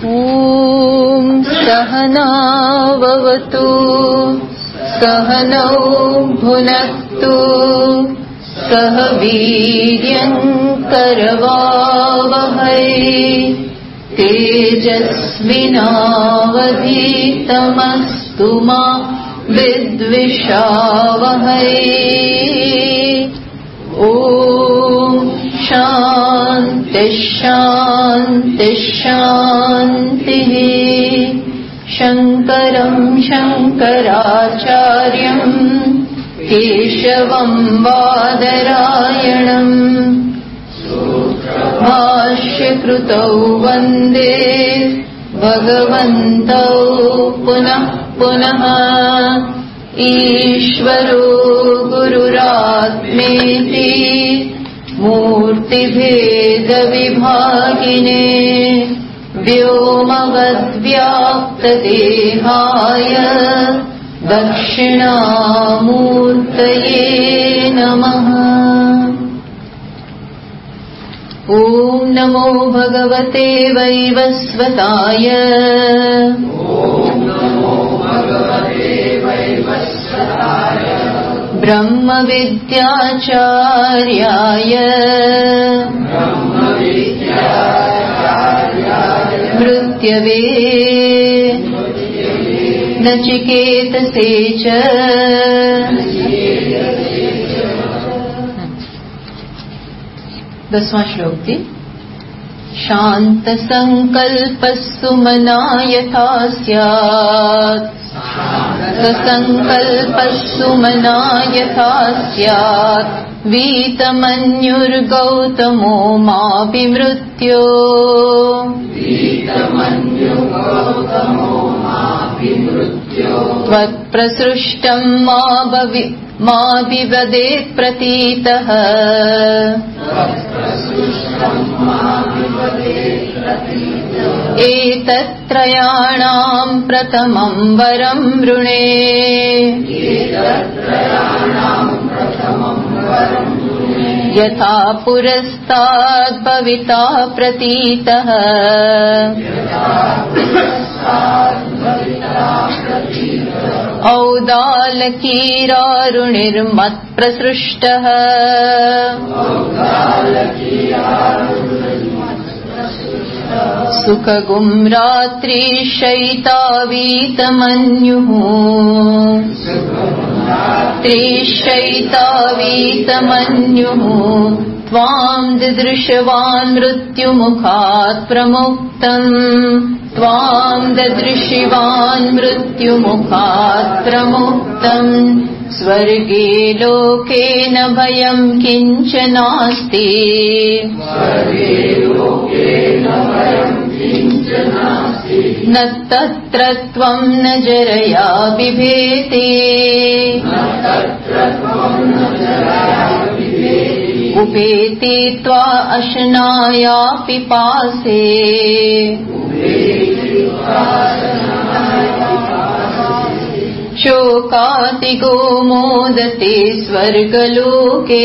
ॐ सहनाववतु सहनौ भुनक्तु सह वीर्यं करवावहै तेजस्विनावधीतमस्तु मा विद्विषावहै। ॐ शान्ति शान्ति शान्तिः। शङ्करं शङ्कराचार्यं केशवं बादरायणम् भाष्यकृतौ वन्दे भगवन्तौ पुनः पुनः। ईश्वरो गुरुरात्मेति मूर्तिभेदविभागिने व्योमवद्व्याप्तदेहाय दक्षिणामूर्तये नमः। ॐ नमो भगवते वैवस्वताय ब्रह्मविद्याचार्याय मृत्यवे नचिकेतसे च। 10वां श्लोक थी। शांत संकल्पः सुमना यथा स्यात् ससंकल्पः सुमना यथा स्यात् वीतमन्युर्गौतमो माभिमृत्यो त्वत्प्रसृष्टं मा विवदेत् प्रतीतः एतत्त्रयाणां प्रथमं वरं वृणे यथा पुरस्ताद् भविता प्रतीतः औदालकीरारुणिर्मत्प्रसृष्टः सुखगुं रात्रिशयितावीतमन्युः त्वां दिदृशवान् मृत्युमुखात् प्रमुक्तम् स्वर्गे लोके न भयं किञ्चनास्ति न तत्र त्वं न जरया बिभेति उपेति त्वा अशनाया पिपासे शोकातिगो मोदते स्वर्गलोके।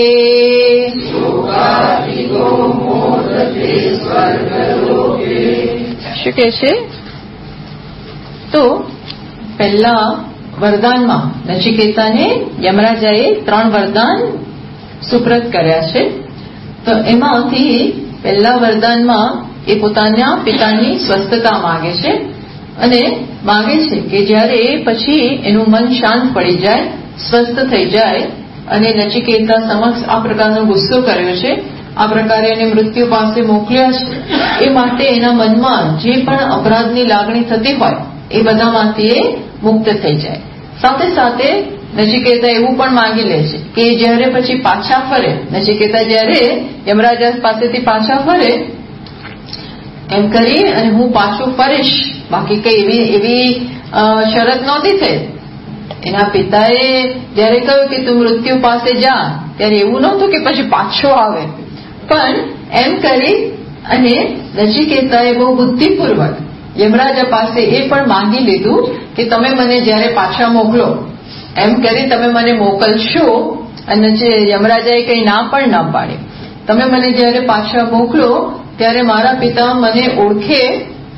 શું કહે છે? તો પહેલા વરદાનમાં નચિકેતાને યમરાજાએ 3 વરદાન સુપ્રત કર્યા છે. તો એમાંથી પહેલા વરદાનમાં એ પોતાના પિતાની સ્વસ્થતા માંગે છે અને માંગે છે કે જ્યારે પછી એનું મન શાંત પડી જાય, સ્વસ્થ થઈ જાય અને નચિકેતા સમક્ષ આ પ્રકારનો ગુસ્સો કર્યો છે, આ પ્રકારે એને મૃત્યુ પાસે મોકલ્યા છે, એ માટે એના મનમાં જે પણ અપરાધની લાગણી થતી હોય એ બધામાંથી એ મુક્ત થઈ જાય. સાથે સાથે નચિકેતા એવું પણ માંગી લે છે કે જ્યારે પછી પાછા ફરે, નચિકેતા જ્યારે યમરાજા પાસેથી પાછા ફરે એમ કરી અને હું પાછું ફરીશ, બાકી કઈ એવી શરત નહોતી થઈ. એના પિતાએ જયારે કહ્યું કે તું મૃત્યુ પાસે જા ત્યારે એવું નહોતું કે પછી પાછો આવે, પણ એમ કરી અને નચિકેતાએ બહુ બુદ્ધિપૂર્વક યમરાજા પાસે એ પણ માંગી લીધું કે તમે મને જયારે પાછા મોકલો એમ કરી તમે મને મોકલશો. અને જે યમરાજાએ કઈ ના પણ ના પાડી, તમે મને જયારે પાછા મોકલો ત્યારે મારા પિતા મને ઓળખે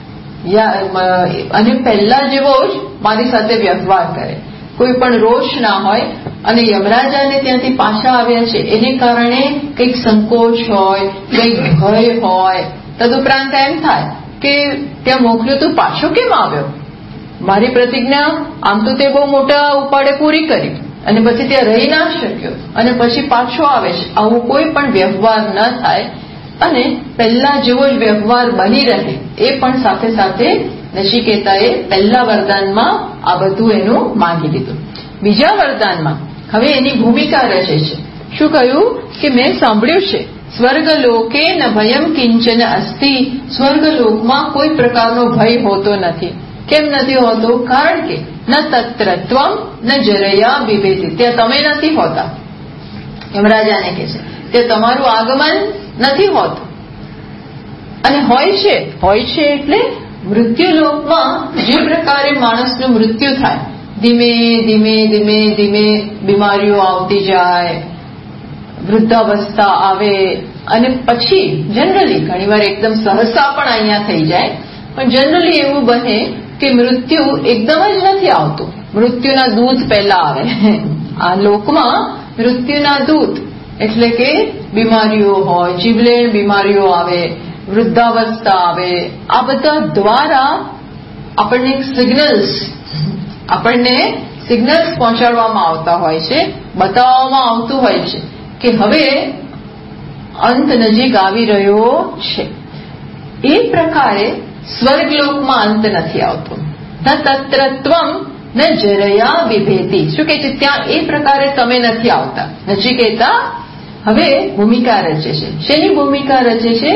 અને પહેલા જેવો જ મારી સાથે વ્યવહાર કરે, કોઈ પણ રોષ ના હોય. અને યમરાજાને ત્યાંથી પાછા આવ્યા છે એને કારણે કંઈક સંકોચ હોય, કંઈક ભય હોય. તદુપરાંત એમ થાય કે ત્યાં મોકલ્યો તો પાછો કેમ આવ્યો? મારી પ્રતિજ્ઞા આમ તો તે બહુ મોટા ઉપાડે પૂરી કરી અને પછી ત્યાં રહી ના શક્યો અને પછી પાછો આવે છે. આવું કોઈ પણ વ્યવહાર ન થાય અને પહેલા જેવો જ વ્યવહાર બની રહે એ પણ સાથે સાથે નચિકેતાએ પહેલા વરદાનમાં આ બધું એનું માંગી લીધું. બીજા વરદાનમાં હવે એની ભૂમિકા રચે છે. શું કહ્યું કે મેં સાંભળ્યું છે સ્વર્ગલોકે ન ભયમ કિંચન અસ્તિ. સ્વર્ગલોકમાં કોઈ પ્રકારનો ભય હોતો નથી. કેમ નથી હોતો? કારણ કે ન તત્રત્વમ ન જરયા વિભેતિ. ત્યાં તમે નથી હોતા. યમરાજાને કહે છે તે તમારું આગમન નથી હોતું. અને હોય છે એટલે મૃત્યુલોકમાં જે પ્રકારે માણસનું મૃત્યુ થાય, ધીમે ધીમે ધીમે ધીમે બીમારીઓ આવતી જાય, વૃદ્ધાવસ્થા આવે અને પછી જનરલી ઘણીવાર એકદમ સહસા પણ અહીંયા થઈ જાય, પણ જનરલી એવું બને કે મૃત્યુ એકદમ જ નથી આવતું. મૃત્યુના દૂત પહેલા આવે. આ લોકમાં મૃત્યુના દૂત એટલે કે બીમારીઓ હોય, જીવલેણ બીમારીઓ આવે, વૃદ્ધાવસ્થા આવે, આ બધા દ્વારા આપણને સિગ્નલ્સ પહોંચાડવામાં આવતા હોય છે, બતાવવામાં આવતું હોય છે કે હવે અંત નજીક આવી રહ્યો છે. એ પ્રકારે સ્વર્ગલોકમાં અંત નથી આવતો. ન તત્રત્વમ ન જરયા વિભેતિ. શું કહે છે? ત્યાં એ પ્રકારે તમે નથી આવતા. નચિકેતા હવે ભૂમિકા રચે છે. શેની ભૂમિકા રચે છે?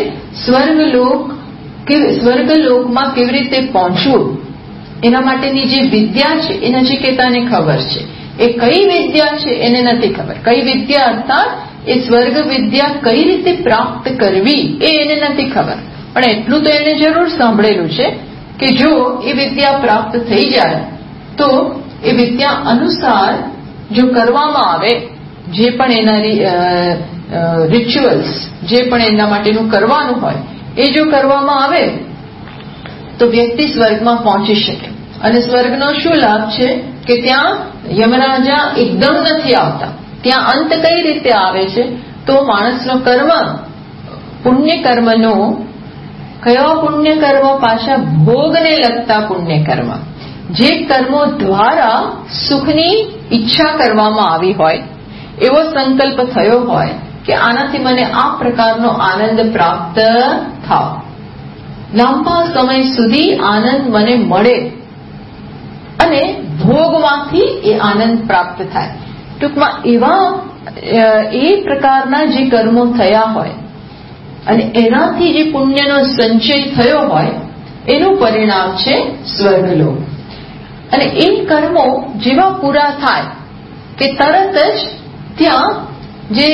સ્વર્ગલોકમાં કેવી રીતે પહોંચવું એના માટેની જે વિદ્યા છે એ નચિકેતાને ખબર છે. એ કઈ વિદ્યા છે એને નથી ખબર. કઈ વિદ્યા અર્થાત એ સ્વર્ગ વિદ્યા કઈ રીતે પ્રાપ્ત કરવી એ એને નથી ખબર. પણ એટલું તો એને જરૂર સાંભળેલું છે કે જો એ વિદ્યા પ્રાપ્ત થઈ જાય તો એ વિદ્યા અનુસાર જો કરવામાં આવે, જે પણ એના રિચ્યુઅલ્સ, જે પણ એના માટેનું કરવાનું હોય એ જો કરવામાં આવે તો વ્યક્તિ સ્વર્ગમાં પહોંચી શકે. અને સ્વર્ગનો શું લાભ છે કે ત્યાં યમરાજા એકદમ નથી આવતા. ત્યાં અંત કઈ રીતે આવે છે? તો માણસનો કર્મ, પુણ્ય કર્મનો, કયા પુણ્ય કર્મ? પાછા ભોગને લગતા પુણ્ય કર્મ. જે કર્મો દ્વારા સુખની ઈચ્છા કરવામાં આવી હોય, એવો સંકલ્પ થયો હોય કે આનાથી મને આ પ્રકારનો આનંદ પ્રાપ્ત થાવ, લાંબા સમય સુધી આનંદ મને મળે અને ભોગમાંથી એ આનંદ પ્રાપ્ત થાય. ટૂંકમાં એવા એ પ્રકારના જે કર્મો થયા હોય અને એનાથી જે પુણ્યનો સંચય થયો હોય એનું પરિણામ છે સ્વર્ગલોક. અને એ કર્મો જેવા પૂરા થાય કે તરત જ ત્યાં જે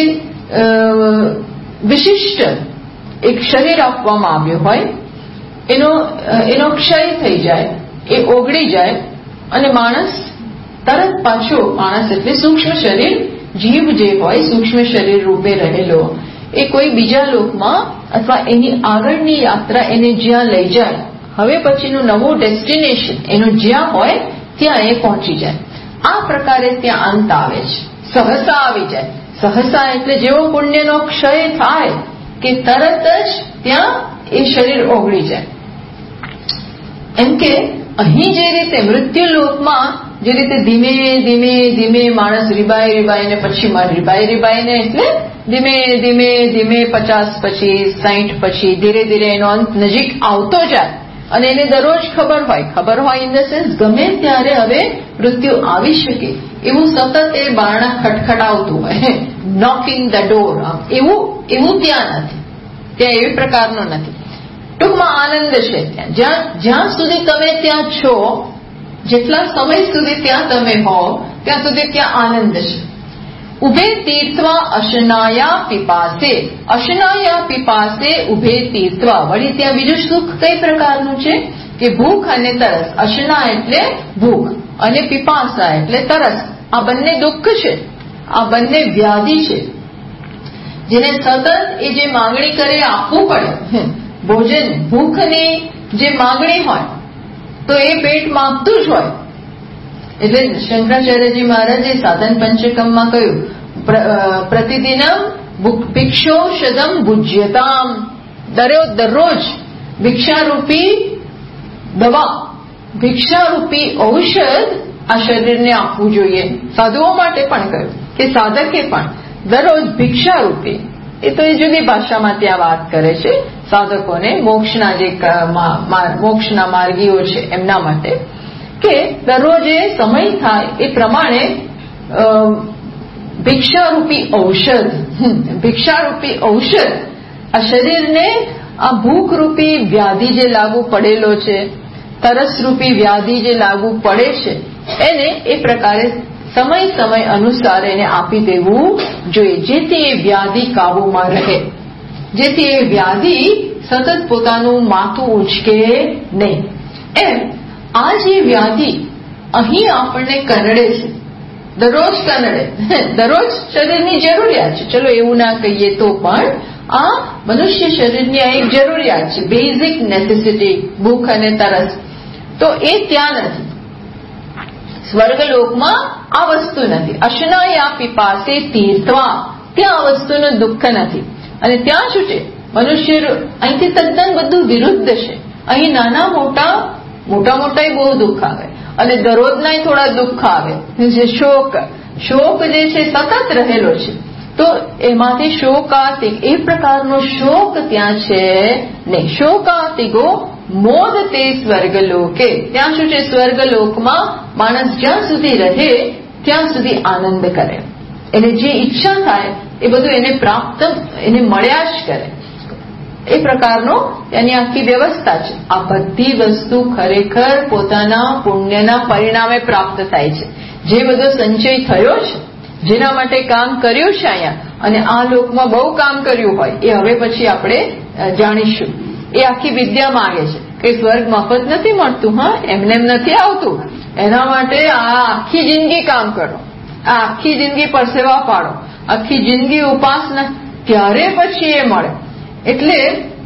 વિશિષ્ટ એક શરીર આપવામાં આવ્યું હોય એનો ક્ષય થઈ જાય, એ ઓગળી જાય અને માણસ તરત પાછો, માણસ એટલે સૂક્ષ્મ શરીર, જીવ જે હોય સૂક્ષ્મ શરીર રૂપે રહેલો, એ કોઈ બીજા લોકમાં અથવા એની આગળની યાત્રા એને જ્યાં લઈ જાય, હવે પછીનું નવું ડેસ્ટિનેશન એનું જ્યાં હોય ત્યાં એ પહોંચી જાય. આ પ્રકારે ત્યાં અંત આવે છે, સહસા આવી જાય. સહસા એટલે જેવો પુણ્યનો ક્ષય થાય કે તરત જ ત્યાં એ શરીર ઓગળી જાય. એમ કે અહીં જે રીતે મૃત્યુલોકમાં જે રીતે ધીમે ધીમે ધીમે માણસ રીબાઈને પછી રીબાઈને એટલે ધીમે ધીમે ધીમે 50 પછી 60 પછી ધીરે ધીરે એનો અંત નજીક આવતો જાય અને એને દરરોજ ખબર હોય ઇન ધ સેન્સ ગમે ત્યારે હવે મૃત્યુ આવી શકે એવું સતત એ બારણા ખટખટાવતું હોય, નોકિંગ ધ ડોર. એવું ત્યાં નથી. ત્યાં એવી પ્રકારનો નથી. ટૂંકમાં આનંદ છે ત્યાં. જ્યાં સુધી તમે ત્યાં છો, જેટલા સમય સુધી ત્યાં તમે હો ત્યાં સુધી ત્યાં આનંદ છે. ઉભે તીર્થવા અશનાયા પીપાસે. અશનાયા પીપાસે ઉભે તીર્થવા. વળી ત્યાં બીજું સુખ કઈ પ્રકારનું છે કે ભૂખ અને તરસ. અશના એટલે ભૂખ અને પીપાસા એટલે તરસ. આ બંને દુઃખ છે, આ બંને વ્યાધિ છે, જેને સતત એ જે માંગણી કરે આપવું પડે. ભોજન, ભૂખની જે માગણી હોય તો એ પેટ માંગતું જ હોય. એટલે શંકરાચાર્યજી મહારાજે સાધન પંચકમમાં કહ્યું, પ્રતિદિનમ ભિક્ષોષદમ ભુજ્યતામ, દરરોજ ભિક્ષારૂપી દવા, ભિક્ષારૂપી ઔષધ આ શરીરને આપવું જોઈએ. સાધુઓ માટે પણ કહ્યું કે સાધકે પણ દરરોજ ભિક્ષારૂપી, એ તો એ જુદી ભાષામાં ત્યાં વાત કરે છે સાધકોને, મોક્ષના જે મોક્ષના માર્ગીઓ છે એમના માટે, કે દરરોજ એ સમય થાય એ પ્રમાણે ભિક્ષારૂપી ઔષધ, ભિક્ષારૂપી ઔષધ આ શરીરને આ ભૂખરૂપી વ્યાધિ જે લાગુ પડેલો છે, તરસરૂપી વ્યાધિ જે લાગુ પડે છે, એને એ પ્રકારે સમય અનુસાર એને આપી દેવું જોઈએ, જેથી એ વ્યાધિ કાબુમાં રહે, જેથી એ વ્યાધિ સતત પોતાનું માથું ઉંચકે નહીં. એમ આ જે વ્યાધિ અહીં આપણને કરડે છે, દરરોજ કરડે, દરરોજ શરીરની જરૂરિયાત છે. ચલો એવું ના કહીએ તો પણ આ મનુષ્ય શરીરની આ એક જરૂરિયાત છે, બેઝિક નેસેસિટી, ભૂખ અને તરસ. તો એ ત્યાં નથી. સ્વર્ગલોકમાં આ વસ્તુ નથી. અશનાયા પીપાસે તીર્થવા, ત્યાં આ વસ્તુનું દુઃખ નથી. અને ત્યાં શું છે, મનુષ્ય અહીંથી તદ્દન બધું વિરુદ્ધ છે. અહીં નાના મોટા બહુ દુઃખ આવે, અને દરરોજના થોડા દુઃખ આવે. જે શોક જે છે સતત રહેલો છે. તો એમાંથી શોકાતિક, એ પ્રકારનો શોક ત્યાં છે નહીં. શોકાતિગો મોદ તે સ્વર્ગલોકે, ત્યાં શું છે, સ્વર્ગલોકમાં માણસ જ્યાં સુધી રહે ત્યાં સુધી આનંદ કરે, એને જે ઈચ્છા થાય એ બધું એને પ્રાપ્ત, એને મળ્યા જ કરે. એ પ્રકારનો એની આખી વ્યવસ્થા છે. આ બધી વસ્તુ ખરેખર પોતાના પુણ્યના પરિણામે પ્રાપ્ત થાય છે. જે બધો સંચય થયો છે, જેના માટે કામ કર્યું છે અહીંયા, અને આ લોકમાં બહુ કામ કર્યું હોય, એ હવે પછી આપણે જાણીશું. એ આખી વિદ્યા માંગે છે કે સ્વર્ગ મફત નથી મળતું, હા, એમને એમ નથી આવતું. એના માટે આ આખી જિંદગી કામ કરો, આ આખી જિંદગી પરસેવા પાડો, આખી જિંદગી ઉપાસના, ત્યારે પછી એ મળે. એટલે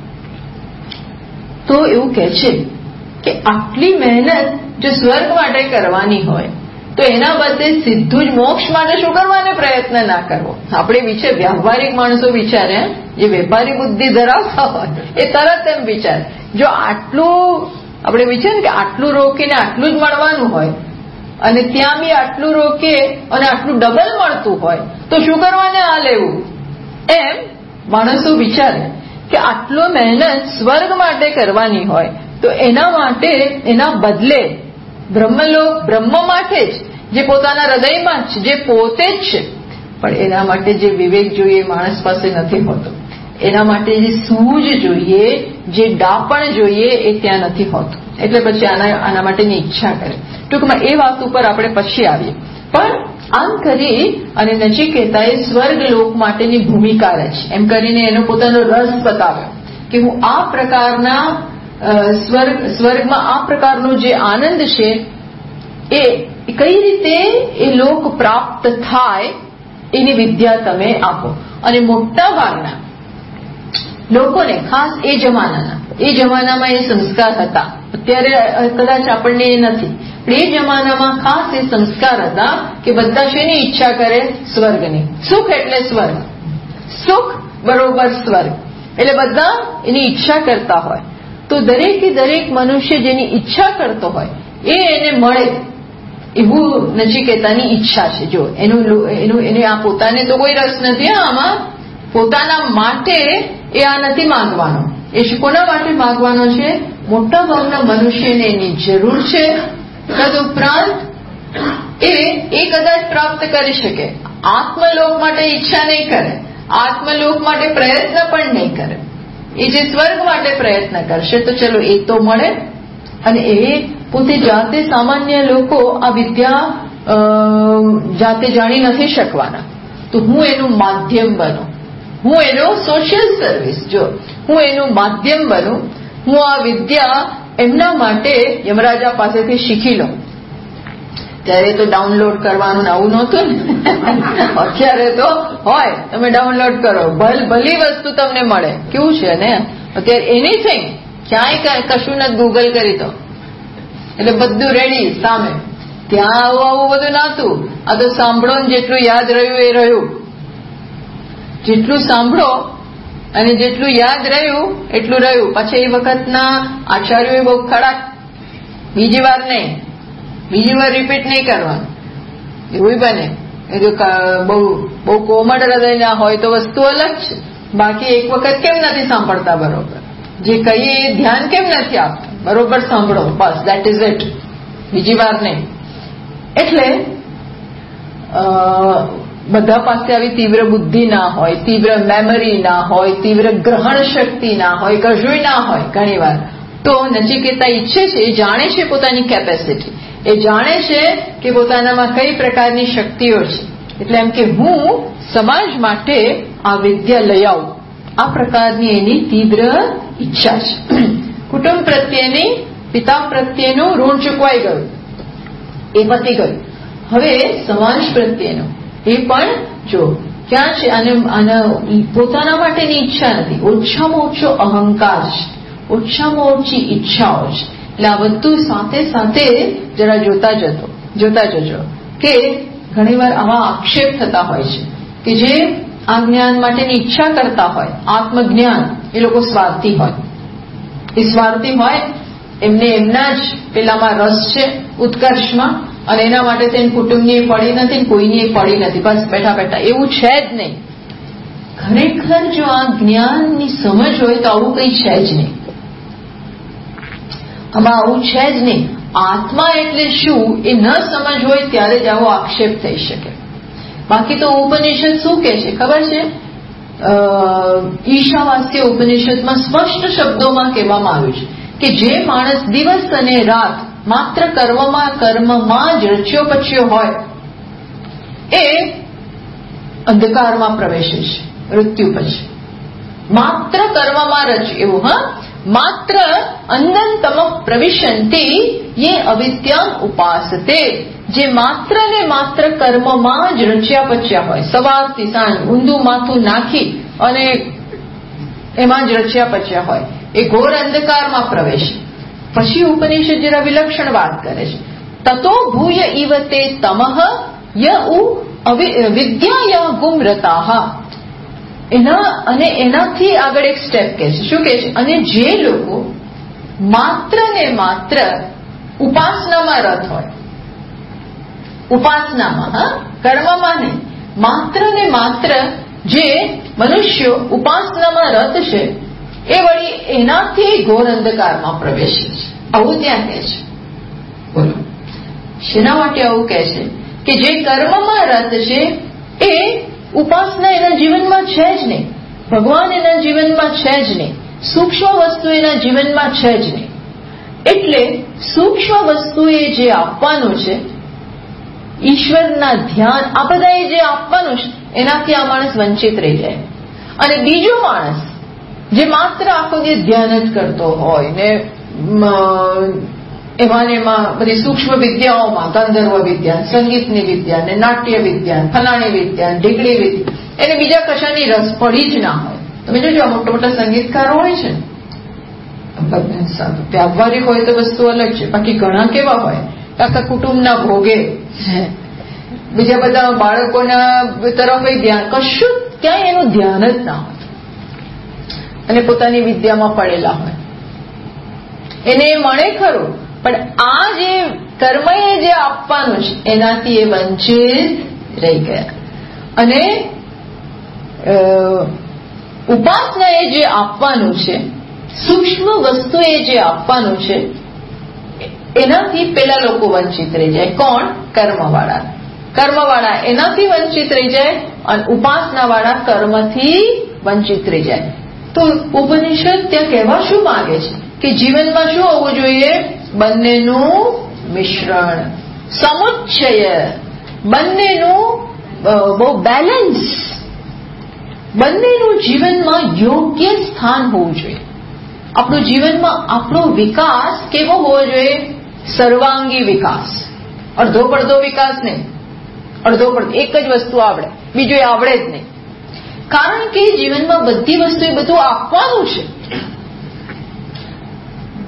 તો એવું કહે છે કે આટલી મહેનત જો સ્વર્ગ માટે કરવાની હોય તો એના બદલે સીધું જ મોક્ષ માટે શું કરવાનો પ્રયત્ન ના કરવો. આપણે વ્યવહારિક માણસો વિચારે, જે વેપારી બુદ્ધિ ધરાવતા હોય એ તરત એમ વિચારે, જો આટલું આપણે વિચારે કે આટલું રોકીને આટલું જ મળવાનું હોય, અને ત્યાં બી આટલું રોકે અને આટલું ડબલ મળતું હોય, તો શું કરવાને આ લેવું. એમ માણસો વિચારે કે આટલો મહેનત સ્વર્ગ માટે કરવાની હોય તો એના માટે, એના બદલે બ્રહ્મ માટે જ, જે પોતાના હૃદયમાં જ, જે પોતે જ છે, પણ એના માટે જે વિવેક જોઈએ માણસ પાસે નથી હોતો. એના માટે જે સૂઝ જોઈએ, જે ડાપણ જોઈએ, એ ત્યાં નથી હોતું. એટલે પછી આના માટેની ઈચ્છા કરે. ટૂંકમાં એ વાત ઉપર આપણે પછી આવીએ. પણ આમ કરી અને નચિકેતાએ સ્વર્ગલોક માટેની ભૂમિકા રચી, એમ કરીને એનો પોતાનો રસ બતાવ્યો કે હું આ પ્રકારના સ્વર્ગમાં આ પ્રકારનો જે આનંદ છે એ કઈ રીતે એ લોક પ્રાપ્ત થાય એની વિદ્યા તમે આપો. અને મોટા ભાગના લોકોને, ખાસ એ જમાનામાં એ સંસ્કાર હતા. અત્યારે કદાચ આપણને એ નથી, પણ એ જમાનામાં ખાસ એ સંસ્કાર હતા કે બધા શેની ઈચ્છા કરે, સ્વર્ગની. સુખ એટલે સ્વર્ગ, સુખ બરોબર સ્વર્ગ, એટલે બધા એની ઈચ્છા કરતા હોય. તો દરેકે દરેક મનુષ્ય જેની ઈચ્છા કરતો હોય એ એને મળે, એવું નચિકેતાની ઈચ્છા છે. જો એને આ પોતાને તો કોઈ રસ નથી આમાં, પોતાના માટે એ આ નથી માંગવાનો. એ કોના માટે માંગવાનો છે? મોટા ભાગના મનુષ્યને એની જરૂર છે. તદુપરાંત એ કદાચ પ્રાપ્ત કરી શકે. આત્મલોક માટે ઈચ્છા નહીં કરે, આત્મલોક માટે પ્રયત્ન પણ નહીં કરે. એ જે સ્વર્ગ માટે પ્રયત્ન કરશે તો ચલો એ તો મળે. અને એ પોતે જાતે, સામાન્ય લોકો આ વિદ્યા જાતે જાણી નથી શકવાના. તો હું એનું માધ્યમ બનું, હું એનો સોશિયલ સર્વિસ, જો હું એનું માધ્યમ બનું, હું આ વિદ્યા એમના માટે યમરાજા પાસેથી શીખી લઉં. ત્યારે તો ડાઉનલોડ કરવાનું આવું નહોતું ને. અત્યારે તો હોય, તમે ડાઉનલોડ કરો, ભલી વસ્તુ તમને મળે. કેવું છે ને અત્યારે, એનીથિંગ ક્યાંય કશું નથી ગૂગલ કરી તો, એટલે બધું રેડી સામે. ત્યાં આવું બધું નહોતું. આ તો સાંભળો ને જેટલું યાદ રહ્યું એ રહ્યું. જેટલું સાંભળો અને જેટલું યાદ રહ્યું એટલું રહ્યું. પછી એ વખતના આચાર્યોએ બહુ ખડા, બીજી વાર નહીં, બીજી વાર રિપીટ નહીં કરવાનું. એવું બને એ તો બહુ કોમળ હૃદયના હોય તો વસ્તુ અલગ છે. બાકી એક વખત કેમ નથી સાંભળતા બરોબર, જે કહીએ એ ધ્યાન કેમ નથી આપતા, બરોબર સાંભળો બસ, દેટ ઇઝ ઇટ, બીજી વાર નહીં. એટલે બધા પાસે આવી તીવ્ર બુદ્ધિ ના હોય, તીવ્ર મેમરી ના હોય, તીવ્ર ગ્રહણ શક્તિ ના હોય, કશું ના હોય ઘણી વાર. તો નચિકેતા ઈચ્છે છે, એ જાણે છે પોતાની કેપેસિટી, એ જાણે છે કે પોતાનામાં કઈ પ્રકારની શક્તિઓ છે. એટલે એમ કે હું સમાજ માટે આ વિદ્યા લઈ આવું, આ પ્રકારની એની તીવ્ર ઈચ્છા છે. કુટુંબ પ્રત્યેની, પિતા પ્રત્યેનું ઋણ ચૂકવાઈ ગયું, એ પતી ગયું. હવે સમાજ પ્રત્યેનું એ પણ જો ક્યાં છે, અને પોતાના માટેની ઈચ્છા નથી, ઓછામાં ઓછો અહંકાર છે, ઓછામાં ઓછી ઈચ્છાઓ છે. એટલે આ બધું સાથે સાથે જરા જોતા જજો કે ઘણીવાર આવા આક્ષેપ થતા હોય છે કે જે આ જ્ઞાન માટેની ઈચ્છા કરતા હોય, આત્મજ્ઞાન, એ લોકો સ્વાર્થી હોય. એ સ્વાર્થી હોય, એમને એમના જ પેલામાં રસ છે, ઉત્કર્ષમાં, અને એના માટે તેને કુટુંબની પડી નથી, કોઈની પડી નથી, બસ બેઠા બેઠા. એવું છે જ નહીં. ખરેખર જો આ જ્ઞાનની સમજ હોય તો આવું કંઈ છે જ નહીં. આમાં આવું છે જ નહીં. આત્મા એટલે શું એ ન સમજ હોય ત્યારે જ આવો આક્ષેપ થઈ શકે. બાકી તો ઉપનિષદ શું કહે છે ખબર છે? ઈશાવાસ્ય ઉપનિષદમાં સ્પષ્ટ શબ્દોમાં કહેવામાં આવ્યું છે કે જે માણસ દિવસ અને રાત માત્ર કર્મમાં જ રચ્યો પચ્યો હોય એ અંધકારમાં પ્રવેશે છે મૃત્યુ પછી. માત્ર કર્મમાં રચ્યું એવું, માત્ર અંધંતમ પ્રવિશંતિ યે અવિદ્યામ ઉપાસતે. જે માત્ર ને માત્ર કર્મમાં જ રચ્યા પચ્યા હોય, સવારથી સાંજ ઊંધું માથું નાખી અને એમાં જ રચ્યા પચ્યા હોય, એ ઘોર અંધકારમાં પ્રવેશે. પછી ઉપનિષદ જરા વિલક્ષણ વાત કરે છે. તતો ભૂય ઇવતે તમઃ યઉ વિદ્યાયા ગુમરતાહ. એનાથી આગળ એક સ્ટેપ કહે છે. શું કહે છે? અને જે લોકો માત્ર ને માત્ર ઉપાસનામાં રત હોય, ઉપાસનામાં, કર્મમાં નહીં, માત્ર ને માત્ર જે મનુષ્યો ઉપાસનામાં રત છે એ વળી એનાથી ઘોર અંધકારમાં પ્રવેશે છે. આવું ત્યાં કહે છે. બોલો શેના માટે આવું કહે છે? કે જે કર્મમાં રત છે એ ઉપાસના એના જીવનમાં છે જ નહીં, ભગવાન એના જીવનમાં છે જ નહીં, સૂક્ષ્મ વસ્તુ એના જીવનમાં છે જ નહીં. એટલે સૂક્ષ્મ વસ્તુએ જે આપવાનું છે, ઈશ્વરના ધ્યાન, આ બધા જે આપવાનું છે એનાથી આ માણસ વંચિત રહી જાય. અને બીજો માણસ જે માત્ર આખો દિવસ ધ્યાન જ કરતો હોય ને એમાં બધી સૂક્ષ્મ વિદ્યાઓમાં, ગંધર્વ વિદ્યા, સંગીતની વિદ્યા ને નાટ્ય વિદ્યા, ફલાણી વિદ્યા, ઢીકડી વિદ્યા, એને બીજા કશાની રસ પડી જ ના હોય. તમે જોજો મોટા મોટા સંગીતકારો હોય છે, વ્યાવહારિક હોય તો વસ્તુ અલગ છે, બાકી ઘણા કેવા હોય આખા કુટુંબના ભોગે, બીજા બધા બાળકોના તરફ ધ્યાન, કશું ક્યાંય એનું ધ્યાન જ ના હોય અને પોતાની વિદ્યામાં પડેલા હોય. એને એ મળે ખરું, પણ આ જે કર્મએ જે આપવાનું છે એનાથી એ વંચિત રહી ગયા. અને ઉપાસનાએ જે આપવાનું છે, સૂક્ષ્મ વસ્તુએ જે આપવાનું છે એનાથી પેલા લોકો વંચિત રહી જાય. કોણ? કર્મવાળા. કર્મવાળા એનાથી વંચિત રહી જાય અને ઉપાસનાવાળા કર્મથી વંચિત રહી જાય. તો ઉપનિષદ ત્યાં કહેવા શું માંગે છે કે જીવનમાં શું હોવું જોઈએ? બંનેનું મિશ્રણ, સમુચ્ચય, બંનેનું બહુ બેલેન્સ, બંનેનું જીવનમાં યોગ્ય સ્થાન હોવું જોઈએ. આપણું જીવનમાં આપણો વિકાસ કેવો હોવો જોઈએ? સર્વાંગી વિકાસ, અડધો પડધો વિકાસ નહીં. અડધો પડધો એક જ વસ્તુ આવડે, બીજું એ આવડે જ નહીં. કારણ કે જીવનમાં બધી વસ્તુ એ બધું આપવાનું છે.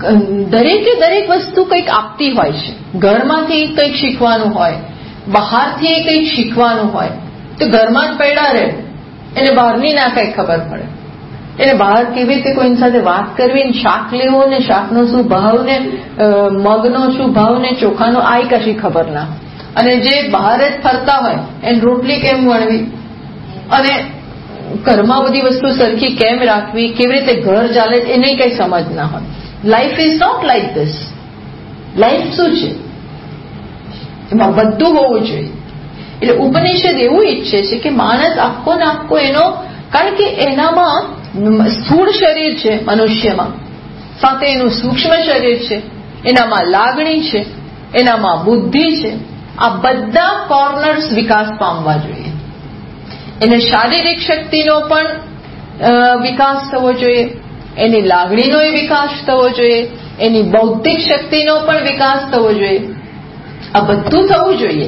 દરેકે દરેક વસ્તુ કંઈક આપતી હોય છે. ઘરમાંથી કંઈક શીખવાનું હોય, બહારથી કંઈક શીખવાનું હોય, તો ઘરમાં જ પડ્યા રહે, એને બહારની ના કંઈક ખબર પડે. એને બહાર કેવી રીતે કોઈની સાથે વાત કરવી, શાક લેવું ને શાકનો શું ભાવ ને મગનો શું ભાવ ને ચોખાનો આ કશી ખબર ના. અને જે બહાર જ ફરતા હોય એને રોટલી કેમ વણવી અને ઘરમાં બધી વસ્તુ સરખી કેમ રાખવી, કેવી રીતે ઘર ચાલે એને કઈ સમજ ના હોય. Life is not like this. Life શું છે? એમાં બધું હોવું જોઈએ. એટલે ઉપનિષદ એવું ઈચ્છે છે કે માણસ આખો ને આખો એનો, કારણ કે એનામાં સ્થૂળ શરીર છે મનુષ્યમાં, સાથે એનું સૂક્ષ્મ શરીર છે, એનામાં લાગણી છે, એનામાં બુદ્ધિ છે. આ બધા કોર્નર્સ વિકાસ પામવા જોઈએ. એને શારીરિક શક્તિનો પણ વિકાસ થવો જોઈએ, એની લાગણીનો વિકાસ થવો જોઈએ, એની બૌદ્ધિક શક્તિનો પણ વિકાસ થવો જોઈએ. આ બધું થવું જોઈએ.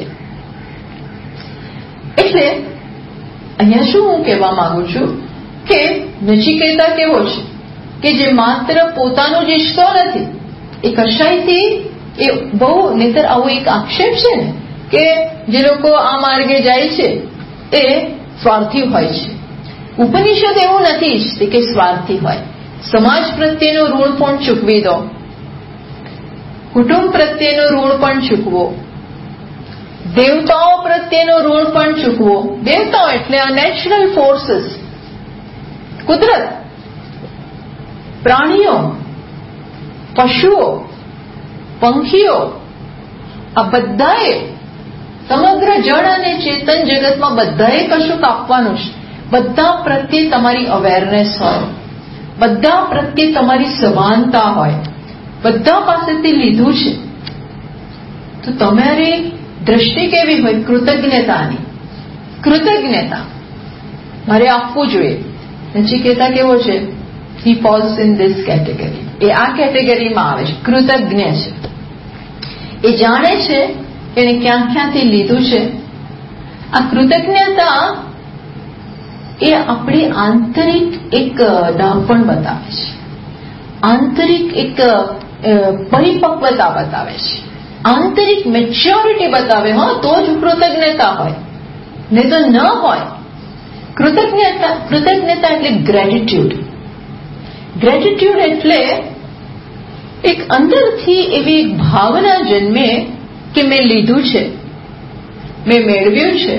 એટલે અહીંયા શું હું કહેવા માંગુ છું કે નચિકેતા કેવો છે કે જે માત્ર પોતાનું જ ઈચ્છતો નથી, એ કશાયથી એ બહુ, નહીતર આવો એક આક્ષેપ છે ને કે જે લોકો આ માર્ગે જાય છે તે સ્વાર્થી હોય છે. ઉપનિષદ એવું નથી ઈચ્છતી કે સ્વાર્થી હોય. સમાજ પ્રત્યેનું ઋણ પણ ચૂકવી દો, કુટુંબ પ્રત્યેનું ઋણ પણ ચૂકવો, દેવતાઓ પ્રત્યેનું ઋણ પણ ચૂકવો. દેવતાઓ એટલે આ નેચરલ ફોર્સીસ, કુદરત, પ્રાણીઓ, પશુઓ, પંખીઓ, આ બધાએ, સમગ્ર જળ અને ચેતન જગતમાં બધાએ કશુંક આપવાનું છે. બધા પ્રત્યે તમારી અવેરનેસ હોય, બધા પ્રત્યે તમારી સમાનતા હોય, બધા પાસેથી લીધું છે. તો તમારી દ્રષ્ટિ કેવી હોય? કૃતજ્ઞતાની. કૃતજ્ઞતા મારે આપવું જોઈએ. નચિકેતા કેવો છે? He falls in this category. એ આ કેટેગરીમાં આવે છે. કૃતજ્ઞ છે. એ જાણે છે એને ક્યાંથી લીધું છે. આ કૃતજ્ઞતા એ આપણી આંતરિક એક ડાપણ બતાવે છે, આંતરિક એક પરિપક્વતા બતાવે છે, આંતરિક મેચ્યોરિટી બતાવે. તો જ કૃતજ્ઞતા હોય, નહીં તો ન હોય. કૃતજ્ઞતા એટલે ગ્રેટિટ્યુડ. ગ્રેટિટ્યુડ એટલે એક અંદરથી એવી એક ભાવના જન્મે કે મેં લીધું છે, મેં મેળવ્યું છે,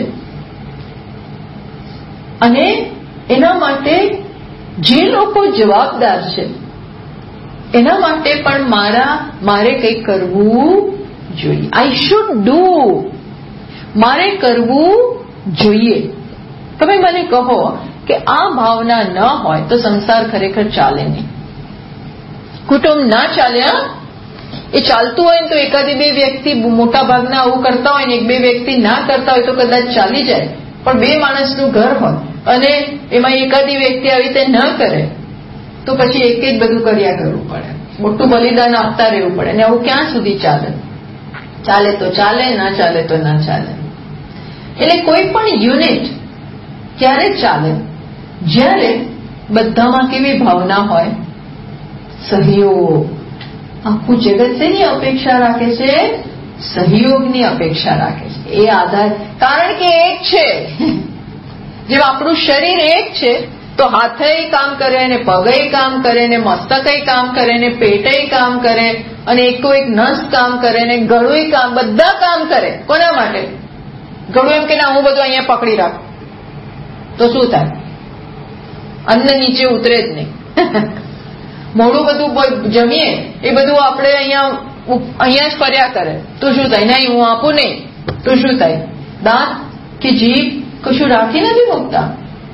અને એના માટે જે લોકો જવાબદાર છે એના માટે પણ મારે કંઈક કરવું જોઈએ. I should do. મારે કરવું જોઈએ. તમે મને કહો કે આ ભાવના ન હોય તો સંસાર ખરેખર ચાલે નહીં. કુટુંબ ના ચાલ્યા, એ ચાલતું હોય ને તો એકાદી બે વ્યક્તિ, મોટા ભાગના આવું કરતા હોય ને એક બે વ્યક્તિ ના કરતા હોય તો કદાચ ચાલી જાય. પણ બે માણસનું ઘર હોય અને એમાં એકાદી વ્યક્તિ આવી રીતે ન કરે તો પછી એક જ બધું કર્યા કરવું પડે, મોટું બલિદાન આપતા રહેવું પડે. અને આવું ક્યાં સુધી ચાલે? ચાલે તો ચાલે, ના ચાલે તો ના ચાલે. એટલે કોઈ પણ યુનિટ ક્યારે ચાલે? જ્યારે બધામાં કેવી ભાવના હોય? સહયોગ. આખું જગત શેની અપેક્ષા રાખે છે? સહયોગની અપેક્ષા રાખે છે. એ આધાર, કારણ કે એક છે. જેમ આપણું શરીર એક છે તો હાથે કામ કરે ને પગે કામ કરે ને મસ્તકે કામ કરે ને પેટે કામ કરે અને એકો એક નસ કામ કરે ને ગળું કામ, બધા કામ કરે. કોના માટે? ગળું એમ કે ના હું બધું અહીંયા પકડી રાખું તો શું થાય? અન્ન નીચે ઉતરે જ નહીં. મોડું બધું જમીએ એ બધું આપણે અહીંયા જ ફર્યા કરે તો શું થાય? નહીં હું આપું નહીં તો શું થાય? દાંત કે જીભ કશું રાખી નથી મૂકતા.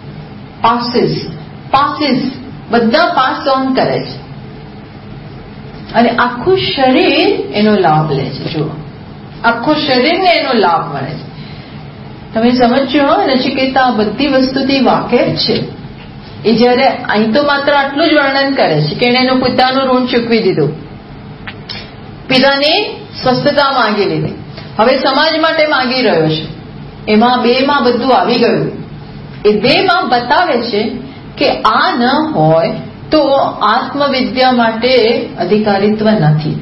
પાસીસ બધા પાસ ઓન કરે છે અને આખું શરીર એનો લાભ લે છે. જુઓ, આખું શરીરને એનો લાભ મળે છે. તમે સમજો, નચિકેતા આ બધી વસ્તુથી વાકેફ છે. એ જયારે અહીં તો માત્ર આટલું જ વર્ણન કરે છે કે એણે એનું પિતાનું ઋણ ચૂકવી દીધું, પિતાની સ્વસ્થતા માંગી લીધી, હવે સમાજ માટે માંગી રહ્યો છે. એમાં બેમાં બધું આવી ગયું. એ બેમાં બતાવે છે કે આ ન હોય તો આત્મવિદ્યા માટે અધિકારીત્વ નથી.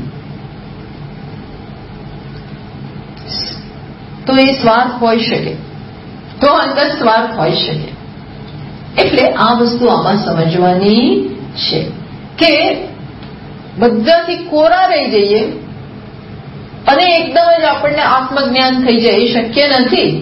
તો એ સ્વાર્થ હોઈ શકે, તો અંદર સ્વાર્થ હોઈ શકે. એટલે આ વસ્તુ આમાં સમજવાની છે કે બધાથી કોરા રહી જઈએ અને એકદમ જ આપણને આત્મજ્ઞાન થઈ જાય એ શક્ય નથી.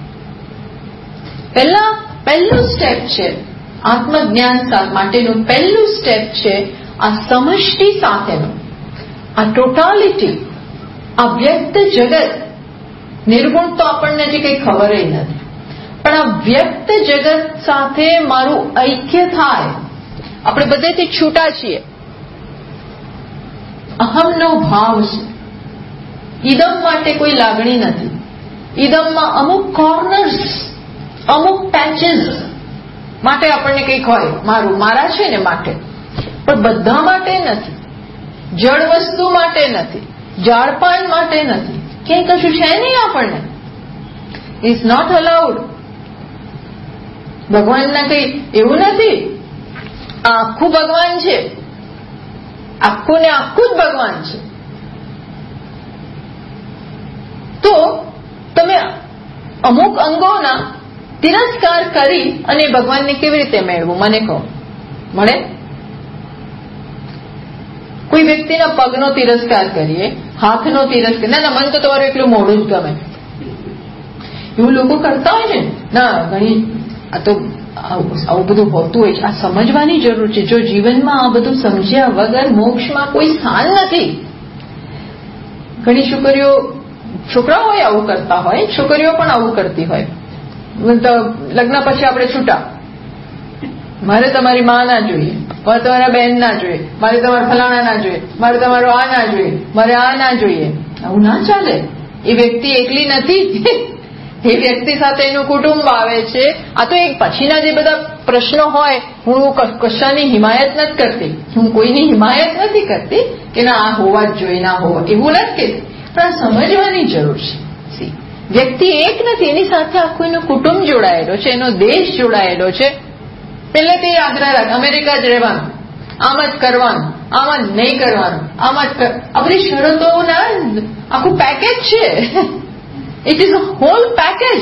પહેલું સ્ટેપ છે આત્મજ્ઞાન માટેનું. પહેલું સ્ટેપ છે આ સમષ્ટિ સાથેનું, આ ટોટાલિટી, આ વ્યક્ત જગત. નિર્ગુણ તો આપણને હજી કંઈ ખબર નથી, પણ આ વ્યક્ત જગત સાથે મારું ઐક્ય થાય. આપણે બધેથી છૂટા છીએ. અહમનો ભાવ છે. ઇદમ માટે કોઈ લાગણી નથી. ઇદમમાં અમુક કોર્નર્સ, અમુક પેચીસ માટે આપણને કંઈક હોય, મારું મારા છે ને માટે, પણ બધા માટે નથી. જળ વસ્તુ માટે નથી, ઝાડપાન માટે નથી, ક્યાંય કશું છે નહીં આપણને. Is not allowed. ભગવાનના કંઈ એવું નથી આ આખું ભગવાન છે, આખું ને આખું જ ભગવાન છે. તો તમે અમુક અંગોના તિરસ્કાર કરી અને ભગવાનને કેવી રીતે મેળવું, મને કહો. મળે? કોઈ વ્યક્તિના પગનો તિરસ્કાર કરીએ, હાથનો તિરસ્કાર, ના મને તો તમારું એટલું મોડું જ ગમે, એવું લોકો કરતા હોય છે. ના ઘણી આ તો આવું બધું હોતું હોય છે. આ સમજવાની જરૂર છે. જો જીવનમાં આ બધું સમજ્યા વગર મોક્ષમાં કોઈ સ્થાન નથી. ઘણી છોકરાઓ આવું કરતા હોય, છોકરીઓ પણ આવું કરતી હોય. લગ્ન પછી આપણે છૂટા, મારે તમારી માં ના જોઈએ, મારે તમારા બેન ના જોઈએ, મારે તમારા ફલાણા ના જોઈએ, મારે તમારો આ ના જોઈએ, મારે આ ના જોઈએ. આવું ના ચાલે. એ વ્યક્તિ એકલી નથી, એ વ્યક્તિ સાથે એનું કુટુંબ આવે છે. આ તો એક પછીના જે બધા પ્રશ્નો હોય, હું કશાની હિમાયત નથી કરતી, હું કોઈની હિમાયત નથી કરતી કે ના આ હોવા જ જોઈએ, ના હોવા, એવું નથી. પણ આ સમજવાની જરૂર છે. વ્યક્તિ એક નથી, એની સાથે આખું એનું કુટુંબ જોડાયેલો છે, એનો દેશ જોડાયેલો છે. પહેલેથી આગ્રહ રાખ, અમેરિકા જ રહેવાનું, આમ જ કરવાનું, આમ જ નહીં કરવાનું, આમ જ આ બધી શરતોના આખું પેકેજ છે. It is a whole package.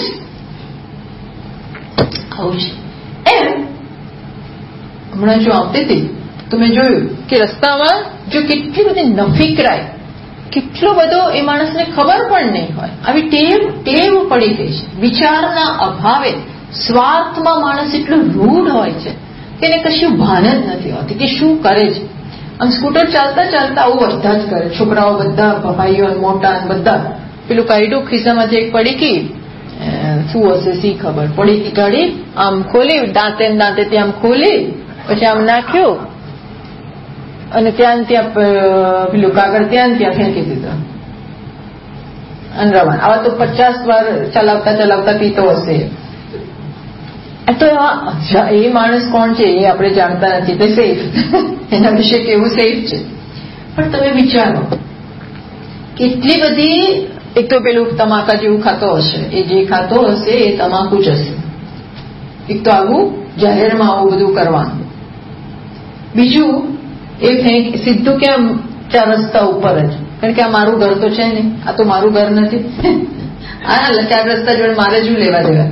આવું છે. એમ હમણાં જો આવતી હતી તો મેં જોયું કે રસ્તામાં જો કેટલી બધી નફીકરાય, કેટલો બધો એ માણસને ખબર પણ નહીં હોય. આવી ટેવ પડી ગઈ છે. વિચારના અભાવે સ્વાર્થમાં માણસ એટલું રૂઢ હોય છે કે એને કશું ભાન જ નથી હોતી કે શું કરે છે. આમ સ્કૂટર ચાલતા ચાલતા આવું બધા જ કરે. છોકરાઓ બધા, ભાઈઓ મોટા બધા. પેલું કાઢ્યું ખિસ્સામાંથી એક પડીકી, શું હશે સી ખબર, પડીકી કાઢી આમ ખોલી, દાંતે ત્યાં આમ ખોલી, પછી આમ નાખ્યું અને ત્યાં પેલું કાગળ ત્યાં ફેંકી દીધો અને રવાના. આવા તો 50 વાર ચલાવતા પીતો હશે. તો એ માણસ કોણ છે એ આપણે જાણતા નથી. તે સેફ, એના વિશે કેવું સેફ છે. પણ તમે વિચારો કેટલી બધી, એક તો પેલું તમાકા જેવું ખાતો હશે, એ જે ખાતો હશે એ તમાકુ જ હશે. એક તો આવું જાહેરમાં આવું બધું કરવાનું. બીજું એ સીધું ક્યાં, ચાર રસ્તા ઉપર જ, કારણ કે આ મારું ઘર તો છે ને, આ તો મારું ઘર નથી. આ ચાર રસ્તા જોડે મારે શું લેવા દેવા.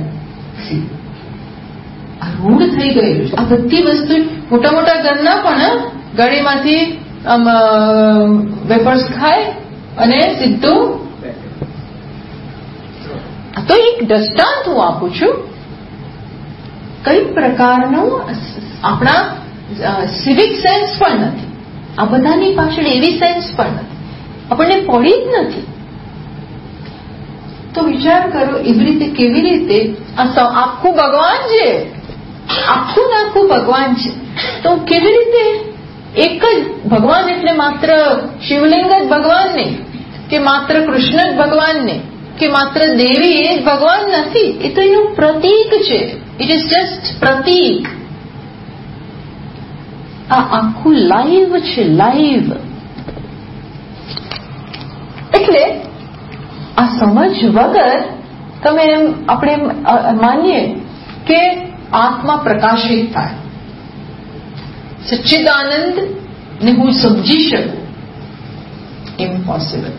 આ રૂઢ થઈ ગયેલું છે. આ બધી વસ્તુ મોટા મોટા ઘરના પણ ગાડીમાંથી આમ વેફર્સ ખાય અને સીધું. આ તો એક દ્રષ્ટાંત હું આપું છું. કઈ પ્રકારનું આપણા સિવિક સેન્સ પણ નથી. આ બધાની પાછળ એવી સેન્સ પણ નથી, આપણને પડી જ નથી. તો વિચાર કરો એવી રીતે કેવી રીતે આખું ભગવાન છે, આખું ને આખું ભગવાન છે. તો કેવી રીતે એક જ ભગવાન, એટલે માત્ર શિવલિંગ જ ભગવાન નહીં, કે માત્ર કૃષ્ણ જ ભગવાન નહીં, કે માત્ર દેવી એ જ ભગવાન નથી. એ તો એનું પ્રતીક છે. ઇટ ઇઝ જસ્ટ પ્રતીક. આ આખું લાઈવ છે, લાઈવ. એટલે આ સમજ વગર તમે એમ આપણે માનીએ કે આત્મા પ્રકાશિત થાય, સચ્ચિદાનંદ ને હું સમજી શકું, ઇમ્પોસિબલ.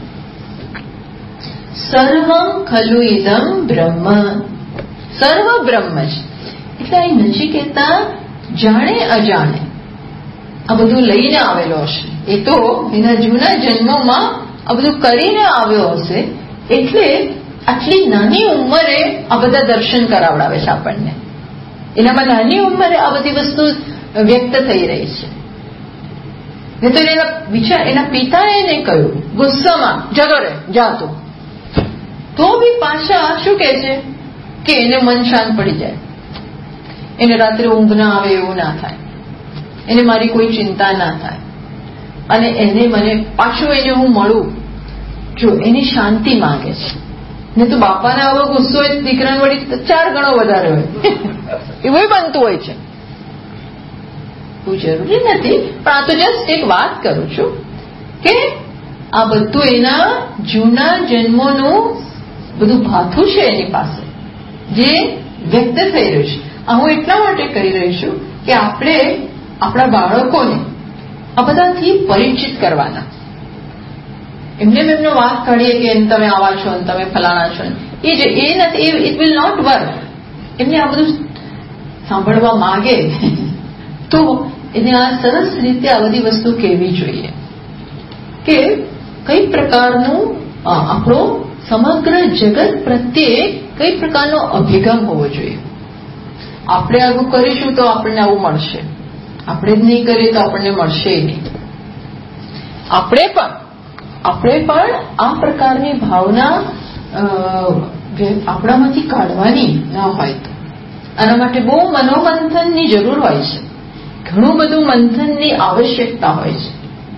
સર્વં ખલુ ઇદમ બ્રહ્મ, સર્વ બ્રહ્મ છે. એટલે અહીં નચિકેતા જાણે અજાણે આ બધું લઈને આવેલો હશે. એ તો એના જૂના જન્મોમાં આ બધું કરીને આવ્યો હશે, એટલે આટલી નાની ઉંમરે આ બધા દર્શન કરાવડાવે છે આપણને. એનામાં નાની ઉંમરે આ બધી વસ્તુ વ્યક્ત થઈ રહી છે. નહીં તો એના પિતાએ એને કહ્યું ગુસ્સામાં, જતો રે જાતો, તો બી પાછા શું કહે છે કે એને મન શાંત પડી જાય, એને રાત્રે ઊંઘ ના આવે એવું ના થાય, એને મારી કોઈ ચિંતા ના થાય, અને એને મને પાછું એને હું મળું. જો એની શાંતિ માંગે છે. ને તો બાપાને આવો ગુસ્સો હોય દીકરાને વળી 4 ગણો વધારે હોય એવું બનતું હોય છે. એવું જરૂરી નથી, પણ આ તો જસ્ટ એક વાત કરું છું કે આ બધું એના જૂના જન્મોનું બધું ભાથું છે એની પાસે, જે વ્યક્ત થઈ રહ્યું છે. આ હું એટલા માટે કહી રહી છું કે આપણે આપણા બાળકોને આ બધાથી પરિચિત કરવાના. એમને એમનો વાત કાઢીએ કે તમે આવા છો ને તમે ફલાણા છો, એ નથી, ઇટ વિલ નોટ વર્ક. એમને આ બધું સાંભળવા માંગે તો એને આ સરસ રીતે આ બધી વસ્તુ કહેવી જોઈએ કે કઈ પ્રકારનું આપણો સમગ્ર જગત પ્રત્યે કઈ પ્રકારનો અભિગમ હોવો જોઈએ. આપણે આવું કરીશું તો આપણને આવું મળશે, આપણે જ નહીં કરીએ તો આપણને મળશે નહીં. આપણે પણ આ પ્રકારની ભાવના આપણામાંથી કાઢવાની ના હોય તો આના માટે બહુ મનોમંથનની જરૂર હોય છે, ઘણું બધું મંથનની આવશ્યકતા હોય છે.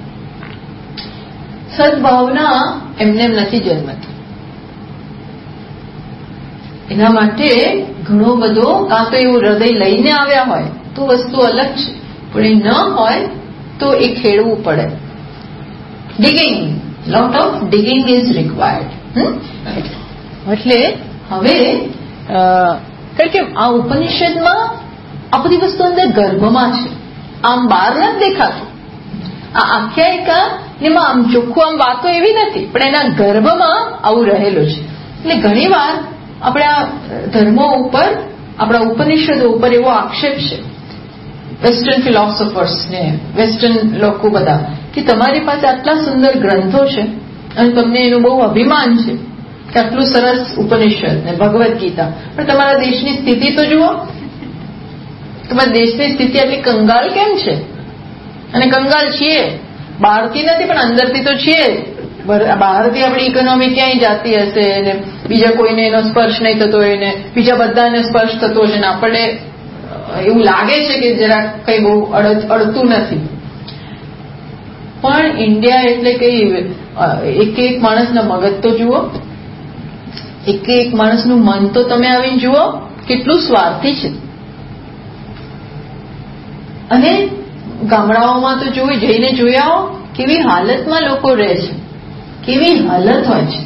સદભાવના એમને નથી જન્મતી, એના માટે ઘણો બધો કાં તો એવું હૃદય લઈને આવ્યા હોય તો વસ્તુ અલગ છે, પણ એ ન હોય તો એ ખેડવું પડે. ડિગિંગ, lot of digging is required. એટલે હવે કારણ કે આ ઉપનિષદમાં આ બધી વસ્તુ અંદર ગર્ભમાં છે, આમ બહાર નથી દેખાતું. આ આખ્યાયિકા એમાં આમ ચોખ્ખું આમ વાતો એવી નથી, પણ એના ગર્ભમાં આવું રહેલું છે. એટલે ઘણી વાર આપણા ધર્મો ઉપર, આપણા ઉપનિષદો ઉપર એવો આક્ષેપ છે વેસ્ટર્ન ફિલોસોફર્સ ને વેસ્ટર્ન લોકો બધા કે તમારી પાસે આટલા સુંદર ગ્રંથો છે અને તમને એનું બહુ અભિમાન છે કે આટલું સરસ ઉપનિષદ ને ભગવદ્ ગીતા, પણ તમારા દેશની સ્થિતિ તો જુઓ, તમારા દેશની સ્થિતિ આટલી કંગાલ કેમ છે? અને કંગાલ છીએ, બહારથી નથી પણ અંદરથી તો છીએ. બહારથી આપણી ઇકોનોમી ક્યાંય જાતી હશે ને બીજા કોઈને એનો સ્પર્શ નહીં થતો હોય ને બીજા બધાને સ્પર્શ થતો હશે ને આપણને એવું લાગે છે કે જરા કઈ બહુ અડતું નથી. પણ ઇન્ડિયા એટલે કઈ એક એક માણસના મગજ તો જુઓ, એક એક માણસનું મન તો તમે આવીને જુઓ કેટલું સ્વાર્થી છે. અને ગામડાઓમાં તો જઈને જોયા હો કેવી હાલતમાં લોકો રહે છે, કેવી હાલત હોય છે.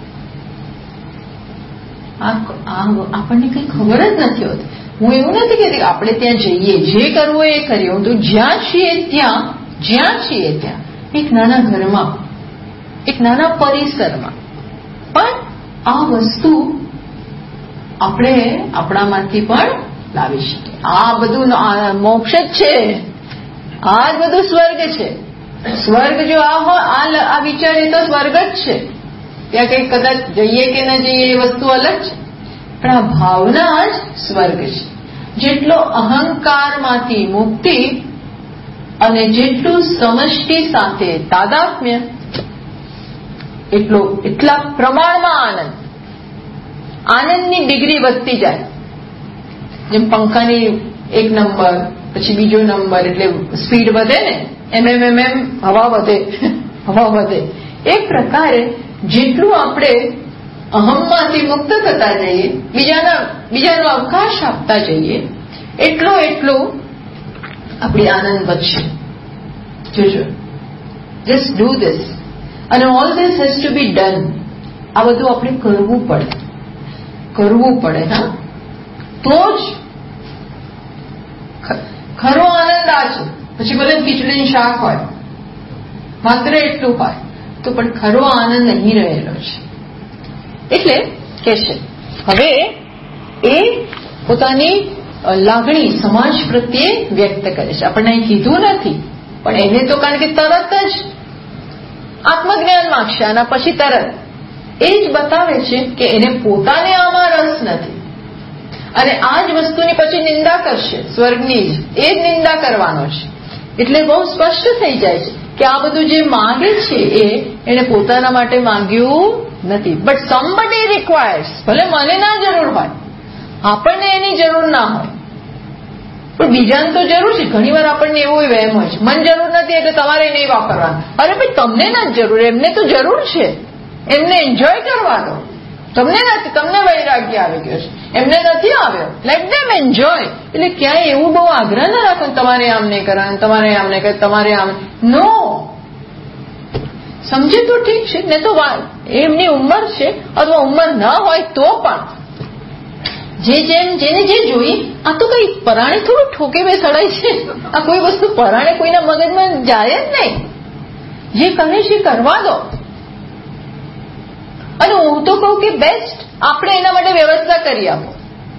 આપણને કઈ ખબર જ નથી હોતી. હું એવું નથી કહેતી આપણે ત્યાં જઈએ, જે કરવું એ કરીએ. હું તો જ્યાં છીએ ત્યાં એક નાના ઘરમાં, એક નાના પરિસરમાં પણ આ વસ્તુ આપણે આપણામાંથી પણ લાવી શકીએ. આ બધું મોક્ષ જ છે, આ જ બધું સ્વર્ગ છે. સ્વર્ગ જો આ હોય, આ વિચારે તો સ્વર્ગ જ છે. ત્યાં કઈ કદાચ જઈએ કે ન જઈએ એ વસ્તુ અલગ છે, પણ આ ભાવના જ સ્વર્ગ છે. જેટલો અહંકારમાંથી મુક્તિ અને જેટલું સમષ્ટિ સાથે તાદાત્મ્ય એટલા પ્રમાણમાં આનંદની ડિગ્રી વધતી જાય. જેમ પંખાની એક નંબર પછી બીજો નંબર એટલે સ્પીડ વધે ને, એમ હવા વધે. એ પ્રકારે જેટલું આપણે અહમમાંથી મુક્ત થતા જઈએ, બીજાનો અવકાશ આપતા જઈએ, એટલો આપણી આનંદ વધશે. જોજો, જસ્ટ ડુ ધીસ. અને all this has to be done. આ બધું આપણે કરવું પડે. હા, તો જ ખરો આનંદ આ છે. પછી ભલે ખીચડીનું શાક હોય, માત્ર એટલું હોય, તો પણ ખરો આનંદ અહીં રહેલો છે. એટલે કે છે હવે એ પોતાની લાગણી સમાજ પ્રત્યે વ્યક્ત કરે છે. આપણને અહીં કીધું નથી, પણ એને તો કારણ કે તરત જ આત્મજ્ઞાન માગશે અને પછી તરત એ જ બતાવે છે કે એને પોતાને આમાં રસ નથી અને આ જ વસ્તુની પછી નિંદા કરશે, સ્વર્ગની જ એ જ નિંદા કરવાનો છે. એટલે બહુ સ્પષ્ટ થઈ જાય છે કે આ બધું જે માંગે છે એને પોતાના માટે માંગ્યું નથી. બટ સમબડી રિક્વાયર્સ, ભલે મને ના જરૂર હોય, આપણને એની જરૂર ના હોય, પણ બીજાને તો જરૂર છે. ઘણી વાર આપણને એવો વહેમ હોય છે, મને જરૂર નથી એટલે તમારે નહીં વાપરવાનું. અરે ભાઈ, તમને ના જરૂર, એમને તો જરૂર છે, એમને એન્જોય કરવા દો. તમને નથી, તમને વૈરાગ્ય આવી ગયો છે, એમને નથી આવ્યો, લેટ ધેમ એન્જોય. એટલે ક્યાંય એવું બહુ આગ્રહ ના રાખો તમારે આમ નહીં કરવાનું, તમારે આમ નહીં કરે, તમારે આમ. નો, સમજે તો ઠીક છે, ને તો એમની ઉંમર છે અથવા ઉંમર ન હોય તો પણ જેને જે જોઈ, આ તો કઈ પરાણે થોડું ઠોકે બે સડાય છે. આ કોઈ વસ્તુ પરાણે કોઈના મગજમાં જાય જ નહીં. જે કરે છે કરવા દો. અને હું તો કહું કે બેસ્ટ આપણે એના માટે વ્યવસ્થા કરી આપો.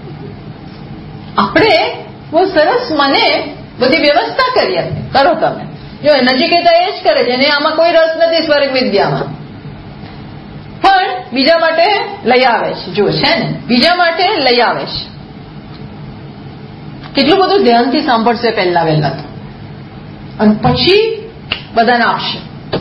આપણે બહુ સરસ મને બધી વ્યવસ્થા કરી આપે, કરો તમે. જો નચિકેતા એ જ કરે છે, એને આમાં કોઈ રસ નથી સ્વર્ગ વિદ્યામાં, પણ બીજા માટે લઈ આવે છે. જો છે ને, બીજા માટે લઈ આવે છે. કેટલું બધું ધ્યાનથી સાંભળશે પહેલા વહેલા તો, અને પછી બધાને આપશે.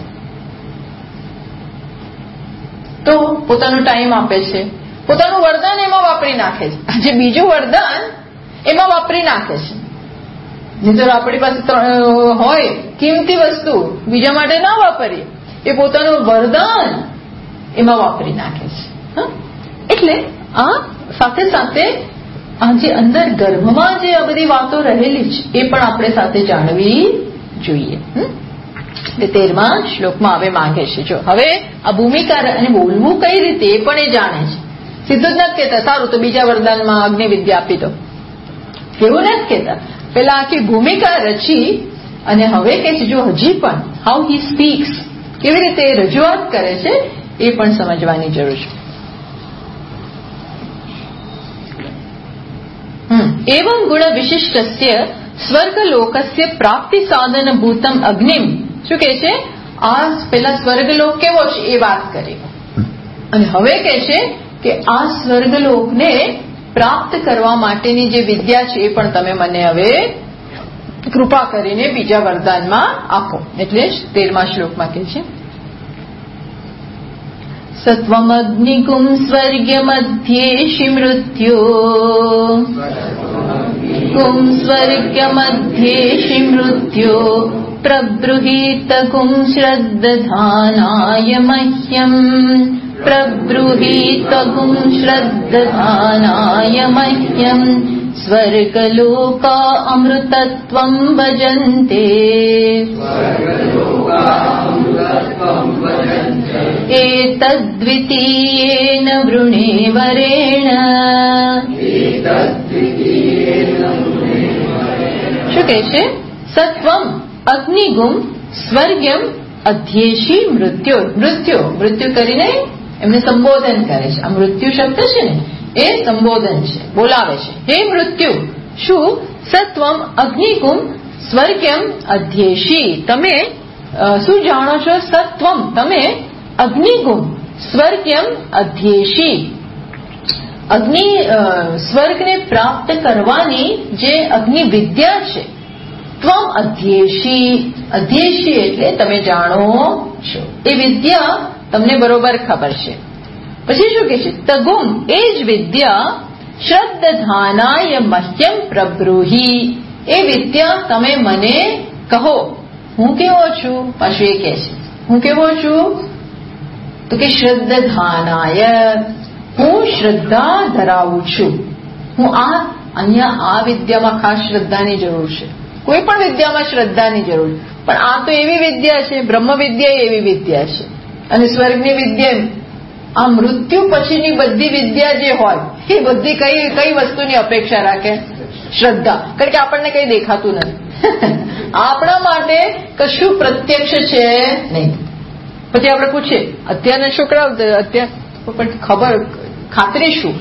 તો પોતાનો ટાઈમ આપે છે, પોતાનું વરદાન એમાં વાપરી નાખે છે. જે બીજું વરદાન એમાં વાપરી નાખે છે. નહીંતર આપણી પાસે હોય કિંમતી વસ્તુ, બીજા માટે ના વાપરીએ, એ પોતાનું વરદાન એમાં વાપરી નાખે છે. એટલે આ સાથે સાથે આ જે અંદર ગર્ભમાં જે આ બધી વાતો રહેલી છે એ પણ આપણે સાથે જાણવી જોઈએ. 13મા શ્લોકમાં હવે માંગે છે. જો હવે આ ભૂમિકા અને બોલવું કઈ રીતે એ પણ એ જાણે છે. સીધું જ નથી કહેતા સારું તો બીજા વરદાનમાં અગ્નિ વિદ્યા આપી દો, એવું નથી કહેતા. પેલા આખી ભૂમિકા રચી અને હવે કે છે જો હજી પણ હાઉ હી સ્પીક્સ, કેવી રીતે રજૂઆત કરે છે એ પણ સમજવાની જરૂર છે. એવં ગુણ વિશિષ્ટસ્ય સ્વર્ગલોકસ્ય પ્રાપ્તિ સાધન ભૂતમ અગ્નિમ. શું કે છે? આ પેલા સ્વર્ગલોક કેવો છે એ વાત કરી, અને હવે કે છે કે આ સ્વર્ગલોકને પ્રાપ્ત કરવા માટેની જે વિદ્યા છે એ પણ તમે મને હવે કૃપા કરીને બીજા વરદાનમાં આપો. એટલે જ 13મા શ્લોકમાં કે છે સત્વમગ્નિકું સ્વર્ગ્યમધ્યેષિ મૃત્યો કું સ્વર્ગ્યમધ્યેષિ મૃત્યો પ્રબ્રુહીતકું શ્રદ્ધાનાય મહ્યમ પ્રબ્રુહીતકું શ્રદ્ધાનાય મહ્યમ સ્વર્ગલોકા અમૃતત્વં ભજન્તે એતદ્વિતીયેન વૃણેવરેણ. શું કહે છે? સત્વમ અગ્નિગુમ સ્વર્ગ્યમ અધ્યેષી મૃત્યો. મૃત્યુ કરીને એમને સંબોધન કરે છે. આ મૃત્યુ શબ્દ છે ને એ સંબોધન છે, બોલાવે છે. હે મૃત્યુ, શું? સત્વમ અગ્નિગુમ સ્વર્ગ્યમ અધ્યેષી. તમે શું જાણો છો? સત્વમ, તમે અગ્નિગુમ સ્વર્ગ્યમ અધ્યેષી. અગ્નિ સ્વર્ગને પ્રાપ્ત કરવાની જે અગ્નિ વિદ્યા છે, ત્વમ અધ્યેષી. અધ્યેષી એટલે તમે જાણો છો, એ વિદ્યા તમને બરોબર ખબર છે. પછી શું કે છે? તગુમ, એ જ વિદ્યા શ્રદ્ધાનાય મહ્યમ પ્રબ્રુહી. એ વિદ્યા તમે મને કહો. હું કેવો છું? પાછું એ કે છે હું કેવો છું? તો કે શ્રદ્ધાનાય, હું શ્રદ્ધા ધરાવું છું. હું અહીંયા આ વિદ્યામાં ખાસ શ્રદ્ધાની જરૂર છે. કોઈ પણ વિદ્યામાં શ્રદ્ધાની જરૂર, પણ આ તો એવી વિદ્યા છે, બ્રહ્મ વિદ્યા એવી વિદ્યા છે. અને સ્વર્ગની વિદ્યા, આ મૃત્યુ પછીની બધી વિદ્યા જે હોય એ બધી કઈ વસ્તુની અપેક્ષા રાખે? શ્રદ્ધા. કારણ કે આપણને કઈ દેખાતું નથી. આપણા માટે કશું પ્રત્યક્ષ છે નહીં. પછી આપણે પૂછીએ અત્યારના છોકરાઓ પણ ખબર ખાતરી શું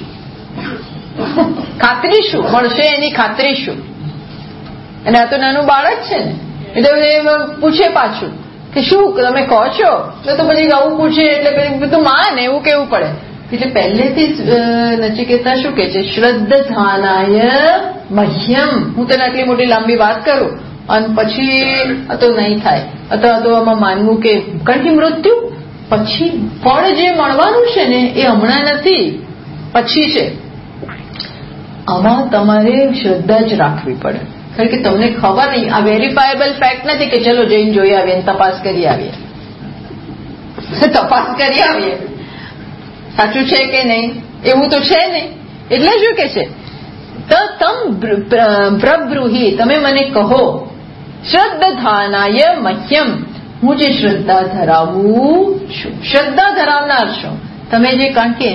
મળશે એની ખાતરી શું? અને આ તો નાનું બાળક છે ને એટલે પૂછે પાછું કે શું તમે કહો છો તો પછી આવું પૂછે એટલે પછી બધું માને એવું કેવું પડે. એટલે પહેલેથી જ નચિકેતા શું કે છે? શ્રદ્ધાનાય મહ્યમ. હું તને આટલી મોટી લાંબી વાત કરું અને પછી તો નહીં થાય અથવા તો આમાં માનવું કે કારણ કે મૃત્યુ પછી ફળ જે મળવાનું છે ને એ હમણાં નથી, પછી છે. આમાં તમારે શ્રદ્ધા જ રાખવી પડે કારણ કે તમને ખબર નહીં. આ વેરીફાયેબલ ફેક્ટ નથી કે ચલો જઈને જોઈ આવીએ તપાસ કરી આવીએ સાચું છે કે નહીં એવું તો છે નહીં. એટલે શું કે છે? તમ પ્રબ્રુહી, તમે મને કહો, શ્રદ્ધાનાય મહ્યમ, હું જે શ્રદ્ધા ધરાવું છું. શ્રદ્ધા ધરાવનાર છું તમે જે, કારણ કે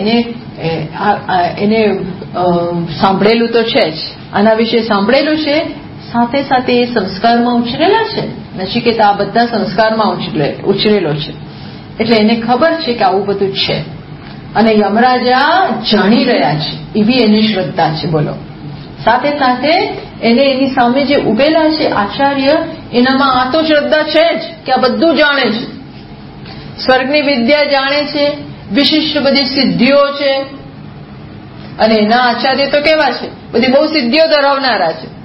એને સાંભળેલું તો છે જ, આના વિશે સાંભળેલું છે, સાથે સાથે એ સંસ્કારમાં ઉછરેલા છે. નચિકેતા આ બધા સંસ્કારમાં ઉછરેલો છે એટલે એને ખબર છે કે આવું બધું છે અને યમરાજા જાણી રહ્યા છે એવી એની શ્રદ્ધા છે. બોલો, સાથે સાથે એને એની સામે જે ઉભેલા છે આચાર્ય, એનામાં આ તો શ્રદ્ધા છે જ કે આ બધું જાણે છે, સ્વર્ગની વિદ્યા જાણે છે, વિશિષ્ટ બધી સિદ્ધિઓ છે. અને એના આચાર્ય તો કેવા છે? બધી બહુ સિદ્ધિઓ ધરાવનારા છે.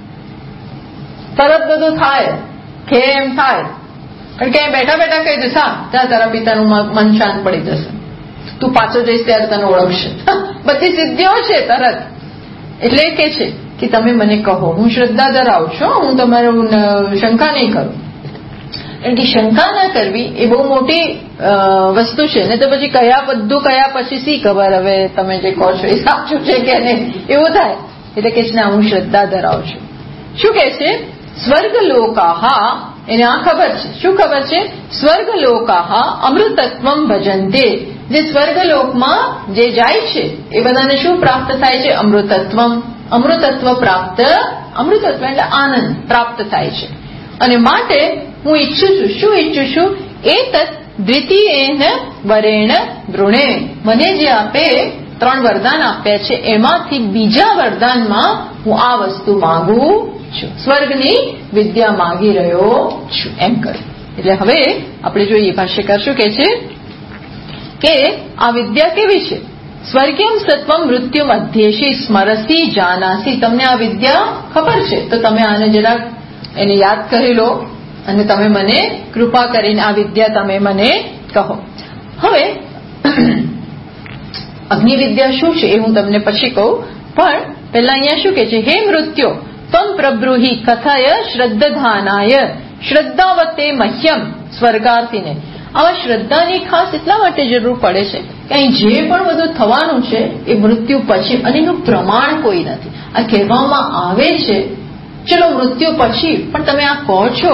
તરત બધું થાય કે એમ થાય કારણ કે બેઠા બેઠા કહી દે ત્યાં તારા પિતાનું મન શાંત પડી જશે, તું પાછો જઈશ ત્યારે તને ઓળખશે. બધી સિદ્ધિઓ છે તરત. એટલે કે છે કે તમે મને કહો, હું શ્રદ્ધા ધરાવું છું, હું તમારું શંકા નહીં કરું. કારણ કે શંકા ના કરવી એ બહુ મોટી વસ્તુ છે ને. તો પછી બધું કયા પછી શી ખબર હવે તમે જે કહો છો એ સાચું છે કે નહીં એવું થાય. એટલે કે ના, હું શ્રદ્ધા ધરાવું છું. શું કે છે? સ્વર્ગલોકાહા, એને આ ખબર છે. શું ખબર છે? સ્વર્ગલોકાહા અમૃતત્વમ ભજન્તે, જે સ્વર્ગલોકમાં જે જાય છે એ બધાને શું પ્રાપ્ત થાય છે? અમૃતત્વમ. અમૃતત્વ પ્રાપ્ત, અમૃતત્વ એટલે આનંદ પ્રાપ્ત થાય છે. અને માટે હું ઈચ્છું છું, શું ઈચ્છું છું? એતત દ્વિતીયેન વરેણ વૃણે, મને જે આપે 3 વરદાન આપ્યા છે એમાંથી બીજા વરદાનમાં હું આ વસ્તુ માંગુ છું, સ્વર્ગની વિદ્યા માંગી રહ્યો છું એમ કરું. એટલે હવે આપણે જોઈએ ભાષ્યકાર શું કે છે કે આ વિદ્યા કેવી છે? સ્વર્ગીયમ સત્વમ મૃત્યુ મધ્યેશી સ્મરસી જાનાસી. તમને આ વિદ્યા ખબર છે તો તમે આને જરાક એને યાદ કરી લો અને તમે મને કૃપા કરીને આ વિદ્યા તમે મને કહો. હવે અગ્નિ વિદ્યા શું છે એ હું તમને પછી કહું, પણ પહેલા અહીંયા શું કે છે? હે મૃત્યો તમ પ્રબ્રુહી કથાય શ્રદ્ધાનાય શ્રદ્ધાવતે મહ્યમ. સ્વર્ગાર્થીને આવા શ્રદ્ધાની ખાસ એટલા માટે જરૂર પડે છે કે અહીં જે પણ બધું થવાનું છે એ મૃત્યુ પછી, અને એનું પ્રમાણ કોઈ નથી. આ કહેવામાં આવે છે ચલો મૃત્યુ પછી, પણ તમે આ કહો છો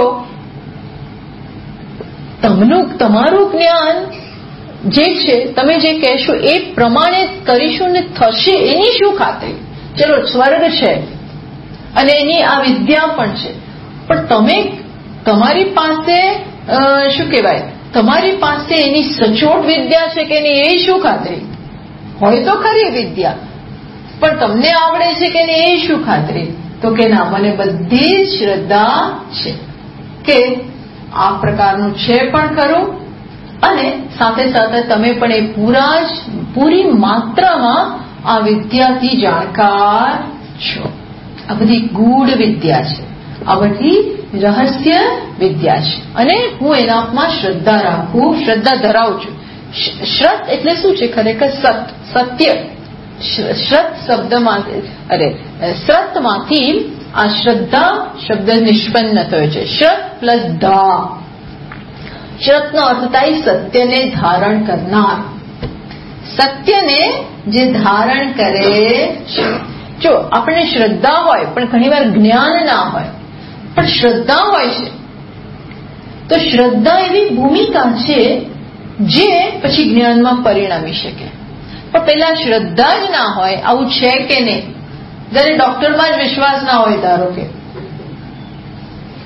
તમારું જ્ઞાન જે છે તમે જે કહેશો એ પ્રમાણે કરીશું ને થશે એની શું ખાતરી? ચલો સ્વર્ગ છે અને એની આ વિદ્યા પણ છે, પણ તમે તમારી પાસે શું કહેવાય, તમારી પાસે એની સચોટ વિદ્યા છે કે નહીં એ શું ખાતરી? હોય તો ખરી વિદ્યા પણ તમને આવડે છે કે નહીં એ શું ખાતરી? તો કે ના, મને બધી જ શ્રદ્ધા છે કે આ પ્રકારનું છે પણ ખરું અને સાથે સાથે તમે પણ એ પૂરી માત્રામાં આ વિદ્યાથી જાણકાર છો. આ બધી ગૂઢ વિદ્યા છે, આ બધી રહસ્ય વિદ્યા છે અને હું એનામાં શ્રદ્ધા રાખું, શ્રદ્ધા ધરાવું છું. શ્રદ્ધ એટલે શું છે ખરેખર? સત્ય. શ્રદ્ધ શબ્દમાં શ્રદ્ધમાંથી આ શ્રદ્ધા શબ્દ નિષ્પન્ન થયો છે. શ્રદ્ધ પ્લસ ધા. શ્રદ્ધનો અર્થ થાય સત્યને ધારણ કરનાર, સત્યને જે ધારણ કરે છે. જો આપણે શ્રદ્ધા હોય પણ ઘણીવાર જ્ઞાન ના હોય, પણ શ્રદ્ધા હોય છે તો શ્રદ્ધા એવી ભૂમિકા છે જે પછી જ્ઞાનમાં પરિણમી શકે. પણ પેલા શ્રદ્ધા જ ના હોય, આવું છે કે નહીં, જ્યારે ડોક્ટરમાં જ વિશ્વાસ ના હોય ધારો કે,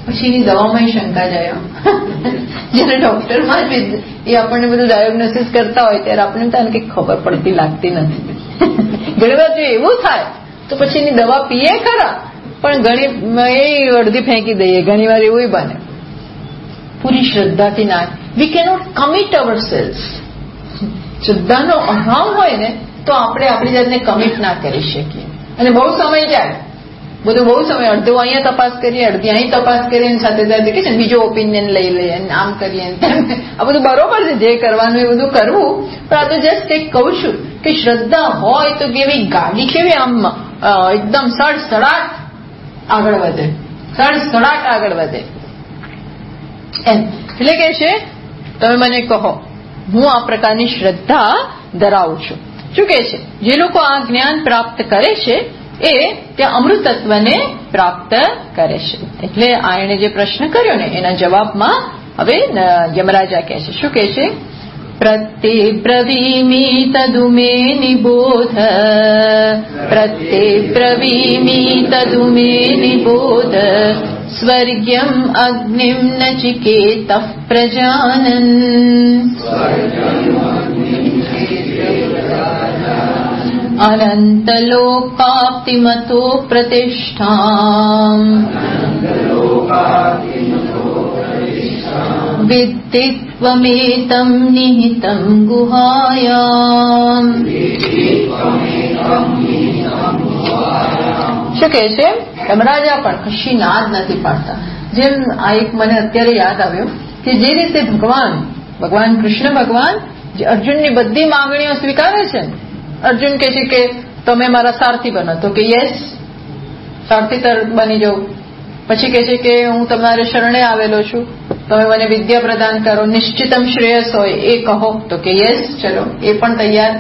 પછી એની દવામાં શંકા જાય. જયારે ડોક્ટરમાં જ એ આપણને બધું ડાયગ્નોસિસ કરતા હોય ત્યારે આપણને ત્યાં કંઈક ખબર પડતી લાગતી નથી. ઘણી વાર જો એવું થાય તો પછી એની દવા પીએ ખરા, પણ ઘણી એ અડધી ફેંકી દઈએ. ઘણી વાર એવું બને. પૂરી શ્રદ્ધાથી ના, we cannot commit our sales. શ્રદ્ધાનો અભાવ હોય ને તો આપણે આપણી જાતને કમિટ ના કરી શકીએ, અને બહુ સમય જાય. બધું બહુ સમય, અડધો અહીંયા તપાસ કરીએ, અડધી અહીં તપાસ કરીએ, સાથે સાથે કે છે બીજો ઓપિનિયન લઈ લઈએ, આમ કરીએ. આ બધું બરોબર છે, જે કરવાનું એ બધું કરવું, પણ આ તો જસ્ટ એક કહું છું કે શ્રદ્ધા હોય તો કેવી ગાડી કેવી આમ એકદમ સડસડાટ આગળ વધે, સડસડાટ આગળ વધે એમ. એટલે કે છે તમે મને કહો, હું આ પ્રકારની શ્રદ્ધા ધરાવું છું. શું કે છે? જે લોકો આ જ્ઞાન પ્રાપ્ત કરે છે એ ત્યાં અમૃતત્વને પ્રાપ્ત કરે છે. એટલે આ એણે જે પ્રશ્ન કર્યો ને એના જવાબમાં હવે યમરાજા કહે છે. શું કહે છે? પ્રત્યે બ્રવીમી તદુમે નિબોધ, પ્રત્યે બ્રવીમી તદુમે નિબોધ, સ્વર્ગ્યમ અગ્નિમ નચિકેતઃ પ્રજાનન. અનંતલોકાપ્તિમતો પ્રતિષ્ઠામ વિદ્ધિ ત્વમેતં નિહિતં ગુહાયામ. શું કહે છે? યમરાજા પણ કશી ના જ નથી પાડતા. જેમ આ એક મને અત્યારે યાદ આવ્યું કે જે રીતે ભગવાન કૃષ્ણ ભગવાન અર્જુનની બધી માંગણીઓ સ્વીકારે છે. અર્જુન કહે છે કે તમે મારા સારથી બનો, તો કે યસ, સારથી તરત બની જાઉં. પછી કહે છે કે હું તમારે શરણે આવેલો છું, તમે મને વિદ્યા પ્રદાન કરો, નિશ્ચિતમ શ્રેયસ હોય એ કહો, તો કે યસ, ચલો એ પણ તૈયાર.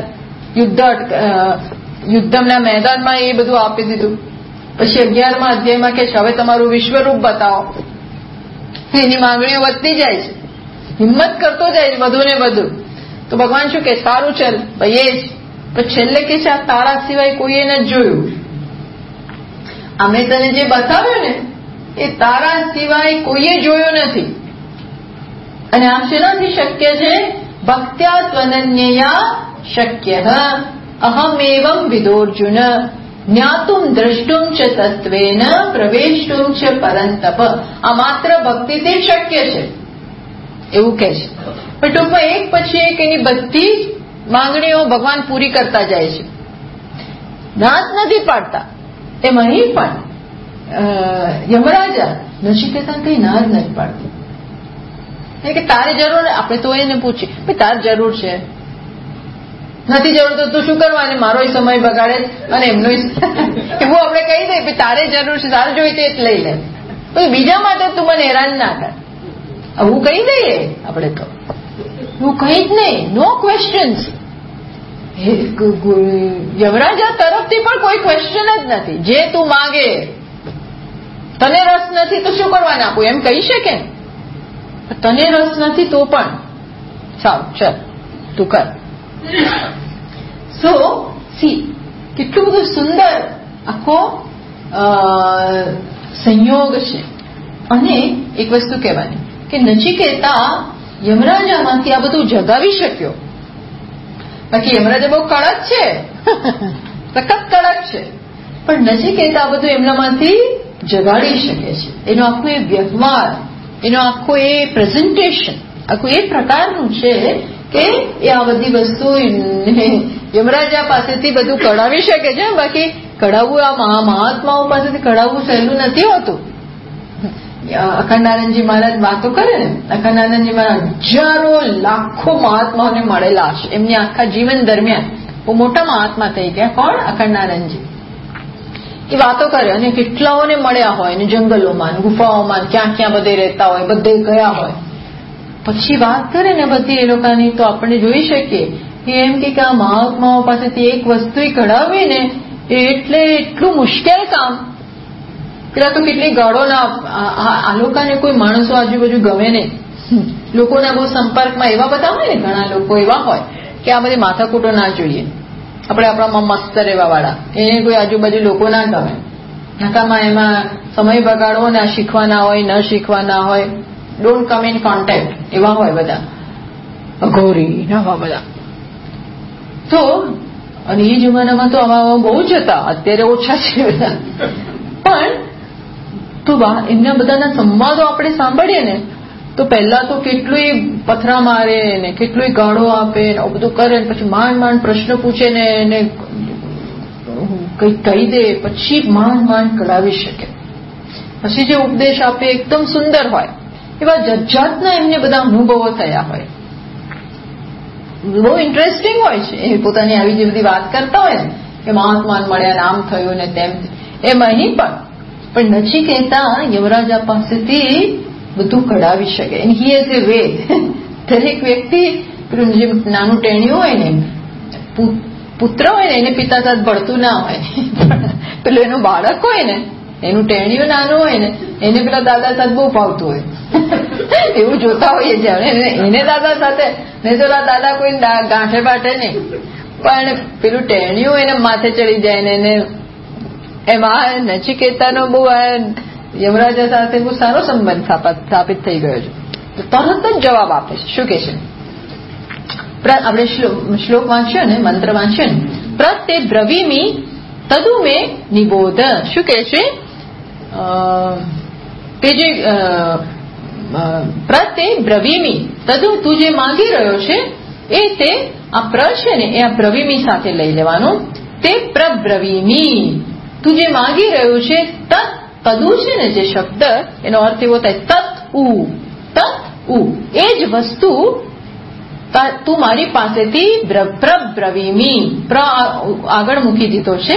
યુદ્ધના મેદાનમાં એ બધું આપી દીધું. પછી 11મા અધ્યાયમાં કે હવે તમારું વિશ્વરૂપ બતાવો. એની માંગણીઓ વધતી જાય છે, હિંમત કરતો જાય છે વધુ ને વધુ. તો ભગવાન શું કે? સારું ચલ ભાઈ એ જ. તો છેલ્લે કે છે આ તારા સિવાય કોઈએ નથી જોયું. અમે તને જે બતાવ્યું ને એ તારા સિવાય કોઈએ જોયું નથી. અને આ શેનાથી શક્ય છે? ભક્ત્યા ત્વનન્યયા શક્ય અહમેવં વિદોર્જુન જ્ઞાતુમ દ્રષ્ટુમ ચ તત્વેન પ્રવેષ્ટુમ ચ પરંતપ. આ માત્ર ભક્તિથી શક્ય છે એવું કહે છે. પણ ટૂંકમાં એક પછી એક એની બધી માંગણીઓ ભગવાન પૂરી કરતા જાય છે, ના જ નથી પાડતા. એમ અહીં પણ યમરાજા નચિકેતાને કઈ ના જ નથી પાડતું. કે તારે જરૂર, આપણે તો એને પૂછીએ ભાઈ તારે જરૂર છે, નથી જરૂર તો તું શું કરવા, અને મારો સમય બગાડે અને એમનો એવું આપણે કહી દઈએ તારે જરૂર છે, તારે જોઈતી એ જ લઈ લે, તો બીજા માટે તું મને હેરાન ના કર. હું કહી દઈએ આપણે તો, હું કઈ જ નહીં, નો ક્વેશ્ચન્સ. યમરાજા તરફથી પણ કોઈ ક્વેશ્ચન જ નથી. જે તું માંગે, તને રસ નથી તો શું કરવાને આપું એમ કહી શકે. તને રસ નથી તો પણ સાવ ચલ તું કર. સો સી કેટલું બધું સુંદર આખો સંયોગ છે. અને એક વસ્તુ કહેવાની કે નચિકેતા યમરાજામાંથી આ બધું જગાવી શક્યો. બાકી યમરાજા બહુ કડક છે, સખત કડક છે, પણ નચિકેતા આ બધું એમનામાંથી જગાડી શકે છે. એનો આખો એ વ્યવહાર, એનો આખો એ પ્રેઝન્ટેશન આખું એ પ્રકારનું છે કે એ આ બધી વસ્તુ યમરાજા પાસેથી બધું કઢાવી શકે છે. બાકી કઢાવવું આ મહાત્માઓ પાસેથી કઢાવવું સહેલું નથી હોતું. અખંડાનંદજી મહારાજ વાતો કરે ને, અખંડાનંદજી મહારાજ હજારો લાખો મહાત્માઓને મળેલા છે એમની આખા જીવન દરમિયાન. બહુ મોટા મહાત્મા થઈ ગયા. કોણ? અખંડાનંદજી. એ વાતો કરે અને કેટલાઓને મળ્યા હોય ને, જંગલોમાં, ગુફાઓમાં, ક્યાં ક્યાં બધે રહેતા હોય, બધે ગયા હોય. પછી વાત કરે ને બધી એ લોકોની, તો આપણે જોઈ શકીએ કે એમ કે આ મહાત્માઓ પાસેથી એક વસ્તુ કઢાવવી ને એટલે એટલું મુશ્કેલ કામ. પેલા તો કેટલી ગાળોના, આ લોકોને કોઈ માણસો આજુબાજુ ગમે નહીં. લોકોના બહુ સંપર્કમાં એવા બધા હોય ને, ઘણા લોકો એવા હોય કે આ બધી માથાકૂટો ના જોઈએ. આપણે આપણામાં મસ્ત રહેવા વાળા, એને કોઈ આજુબાજુ લોકો ના ગમે. નકામાં એમાં સમય બગાડવો ને શીખવાના હોય ન શીખવાના હોય, ડોન્ટ કમ ઇન કોન્ટેક્ટ એવા હોય બધા, અઘોરી આવા બધા. તો અને એ જમાનામાં તો આવા બહુ જ હતા, અત્યારે ઓછા છે બધા. પણ તો એમના બધાના સંવાદો આપણે સાંભળીએ ને તો પહેલા તો કેટલું પથરા મારે ને કેટલું ગાળો આપે ને બધું કરે ને પછી માંડ પ્રશ્ન પૂછે ને એને કઈ કહી દે, પછી માંડ કઢાવી શકે. પછી જે ઉપદેશ આપે એકદમ સુંદર હોય. એવા જાતના એમને બધા અનુભવો થયા હોય. બહુ ઇન્ટરેસ્ટિંગ હોય છે એ પોતાની આવી જે બધી વાત કરતા હોય ને કે મહાત્માન મળ્યા, આમ થયું ને તેમ. એમ અહીં પણ નચિકેતા યમરાજા પાસેથી બધું કઢાવી શકે. And he has a way. દરેક વ્યક્તિ પેલું જે નાનું ટેણિયું હોય ને, પુત્ર હોય ને એને પિતા સાથે ભળતું ના હોય, પેલું એનું બાળક હોય ને એનું ટેણિયું નાનું હોય ને એને પેલા દાદા સાથે બહુ ભાવતું હોય. એવું જોતા હોઈએ જાણે એને દાદા સાથે, નહીં તો દાદા કોઈ ગાંઠે બાંઠે નહીં, પણ પેલું ટેણિયું એને માથે ચડી જાય ને એને એમાં નચિકેતાનો બહુ યમરાજા સાથે બહુ સારો સંબંધ સ્થાપિત થઈ ગયો છે. તો તરત જ જવાબ આપે છે. શું કે છે? આપણે શ્લોક વાંચ્યો ને, મંત્ર વાંચ્યો ને, પ્રત્યે બ્રવીમી તદુ મે નિબોધ. શું કે છે? તે જે પ્રત્યે બ્રવીમી તદુ તું જે માંગી રહ્યો છે એ તે આ પ્ર છે ને એ આ બ્રવીમી સાથે લઈ લેવાનું. તે પ્રબ્રવીમી તું જે માંગી રહ્યું છે તદુ છે ને જે શબ્દ એનો અર્થ એવો થાય તત ઉ એ જ વસ્તુ તું મારી પાસેથી પ્રબ્રવીમી, પ્ર આગળ મૂકી દીધો છે.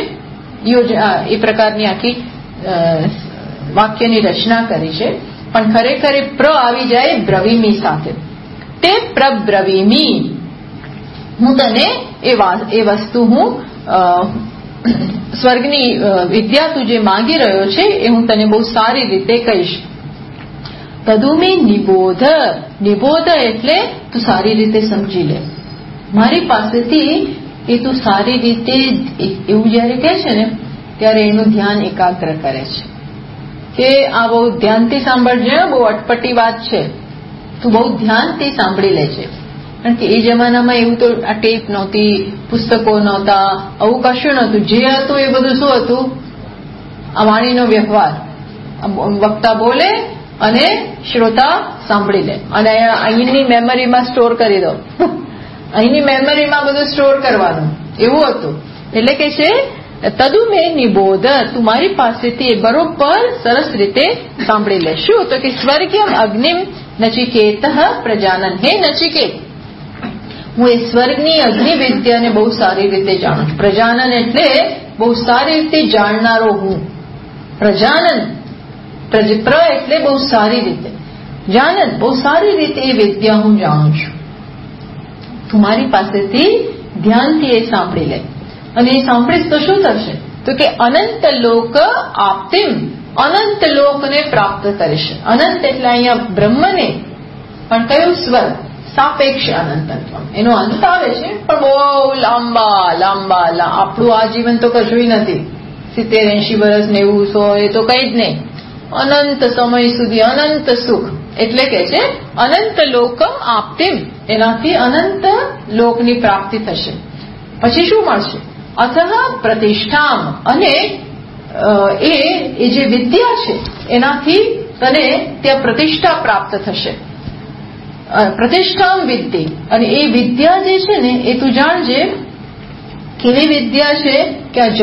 એ પ્રકારની આખી વાક્યની રચના કરી છે, પણ ખરેખર પ્ર આવી જાય બ્રવીમી સાથે. તે પ્રબ્રવીમી હું તને એ વસ્તુ હું સ્વર્ગની વિદ્યા તું જે માંગી રહ્યો છે એ હું તને બહુ સારી રીતે કહીશ. તદુમી નિબોધ. નિબોધ એટલે તું સારી રીતે સમજી લે. મારી પાસેથી એ તું સારી રીતે, એવું જયારે કહે છે ને ત્યારે એનું ધ્યાન એકાગ્ર કરે છે કે આ બહુ ધ્યાનથી સાંભળજે, બહુ અટપટી વાત છે, તું બહુ ધ્યાનથી સાંભળી લે છે. કારણ કે એ જમાનામાં એવું તો આ ટેપ નહોતી, પુસ્તકો નહોતા, આવું કશું નહોતું. જે હતું એ બધું શું હતું? આ વાણીનો વ્યવહાર. વક્તા બોલે અને શ્રોતા સાંભળી લે અને અહીંની મેમરીમાં સ્ટોર કરી દો. અહીંની મેમરીમાં બધું સ્ટોર કરવાનું, એવું હતું. એટલે કે છે તદુ મેં નિબોધ, તું મારી પાસેથી બરોબર સરસ રીતે સાંભળી લે. શું? તો કે સ્વર્ગીય અગ્નિમ નચિકેત પ્રજાનન. હે નચિકેત, હું એ સ્વર્ગની અગ્નિ વિદ્યાને બહુ સારી રીતે જાણું છું. પ્રજાનન એટલે બહુ સારી રીતે જાણનારો હું. પ્રજાનન, પ્ર એટલે બહુ સારી રીતે, જાનન બહુ સારી રીતે એ વિદ્યા હું જાણું છું. તું મારી પાસેથી ધ્યાનથી એ સાંભળી લે. અને એ સાંભળીશ તો શું થશે? તો કે અનંત લોક આપતિમ, અનંત લોકને પ્રાપ્ત કરીશ. અનંત એટલે અહીંયા બ્રહ્મને, પણ કયું? સ્વર્ગ. સાપેક્ષ અનંતત્વ, એનો અંત આવે છે પણ બહુ લાંબા. આપણું આ જીવન તો કશું નથી, 70-80 વર્ષ 90-100 એ તો કઈ જ નહીં. અનંત સમય સુધી અનંત સુખ. એટલે કે છે અનંત લોક આપતિમ, એનાથી અનંત લોકની પ્રાપ્તિ થશે. પછી શું મળશે? અથઃ પ્રતિષ્ઠામ, અને એ જે વિદ્યા છે એનાથી તને ત્યાં પ્રતિષ્ઠા પ્રાપ્ત થશે. પ્રતિષ્ઠામ વિદ્યા, અને એ વિદ્યા જે છે ને એ તું જાણજે કેવી વિદ્યા છે કે આ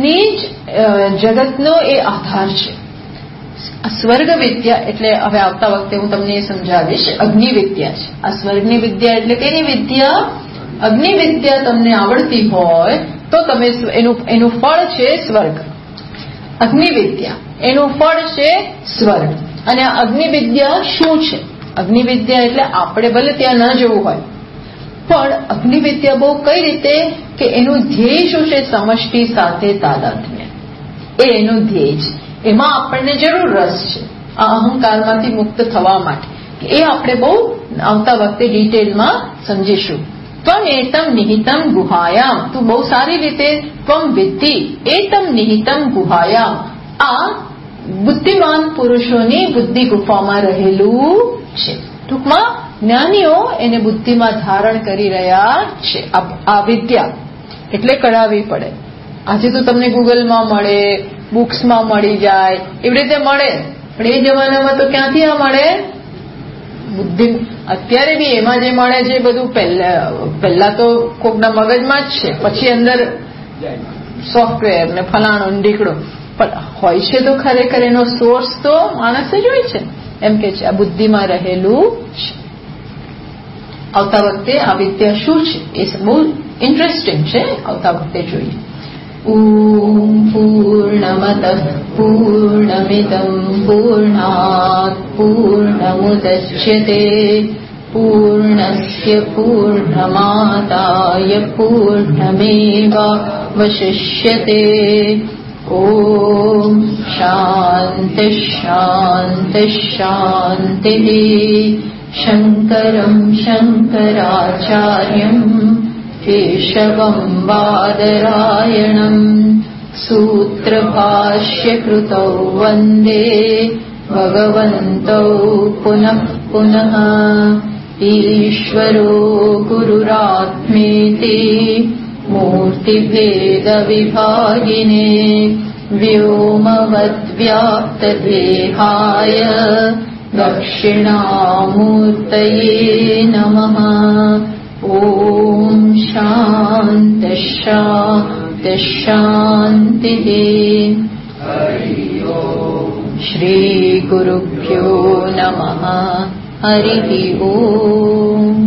જગતનો એ આધાર છે. આ સ્વર્ગ વિદ્યા એટલે હવે આવતા વખતે હું તમને એ સમજાવીશ. અગ્નિ વિદ્યા છે આ સ્વર્ગની વિદ્યા. એટલે કે એની વિદ્યા, અગ્નિ વિદ્યા તમને આવડતી હોય તો તમે એનું ફળ છે સ્વર્ગ. અગ્નિ વિદ્યા એનું ફળ છે સ્વર્ગ. અને આ અગ્નિ વિદ્યા શું છે? અગ્નિ વિદ્યા એટલે આપણે ભલે ત્યાં ન જવું હોય, પણ અગ્નિ વિદ્યા બહુ કઈ રીતે કે એનું ધ્યેય શું છે? સમષ્ટિ સાથે તાદાત્મ્ય, એ એનું ધ્યેય છે. એમાં આપણને જરૂર રસ છે આ અહંકારમાંથી મુક્ત થવા માટે. એ આપણે બહુ આવતા વખતે ડિટેલમાં સમજીશું. ત્વમ એતમ નિહિતમ ગુહાયામ, તું બહુ સારી રીતે ત્વમ વિદ્ધિ એતમ નિહિતમ ગુહાયામ, આ બુદ્ધિમાન પુરુષોની બુદ્ધિ ગુફામાં રહેલું છે. ટૂંકમાં જ્ઞાનીઓ એને બુદ્ધિમાં ધારણ કરી રહ્યા છે. આ વિદ્યા એટલે કઢાવવી પડે. આજે તો તમને ગૂગલમાં મળે, બુક્સમાં મળી જાય, એવી રીતે મળે. પણ એ જમાનામાં તો ક્યાંથી આ મળે? બુદ્ધિ અત્યારે બી એમાં જે મળે છે બધું પહેલા તો કોકના મગજમાં જ છે, પછી અંદર સોફ્ટવેર ને ફલાણું ઢીકડું, પણ હોય છે તો ખરેખર એનો સોર્સ તો માણસ જ હોય છે. એમ કે છે આ બુદ્ધિમાં રહેલું છે. આવતા વખતે આ વિદ્યા શું છે એ બહુ ઇન્ટરેસ્ટિંગ છે. આવતા વખતે જોઈએ. ઓમ પૂર્ણમતઃ પૂર્ણમિદં પૂર્ણાત પૂર્ણમુદચ્યતે પૂર્ણસ્ય પૂર્ણમાદાય પૂર્ણમેવાવશિષ્યતે. ઓમ શાંતિ શાંતિ શાંતિ. શંકરં શંકરાચાર્યં કેશવં બાદરાયણં સૂત્રભાષ્યકૃતૌ વંદે ભગવन्तौ પુનઃ પુનઃ. ઈશ્વરો ગુરુરાત્મેતિ મૂર્તિભેદવિભાગિને વ્યોમવદ્વ્યાપ્તદેહાય દક્ષિણામૂર્તયે નમઃ. ઓમ શાંતિ શાંતિ શાંતિ. શ્રી ગુરુભ્યો નમઃ. હરિ ઓમ.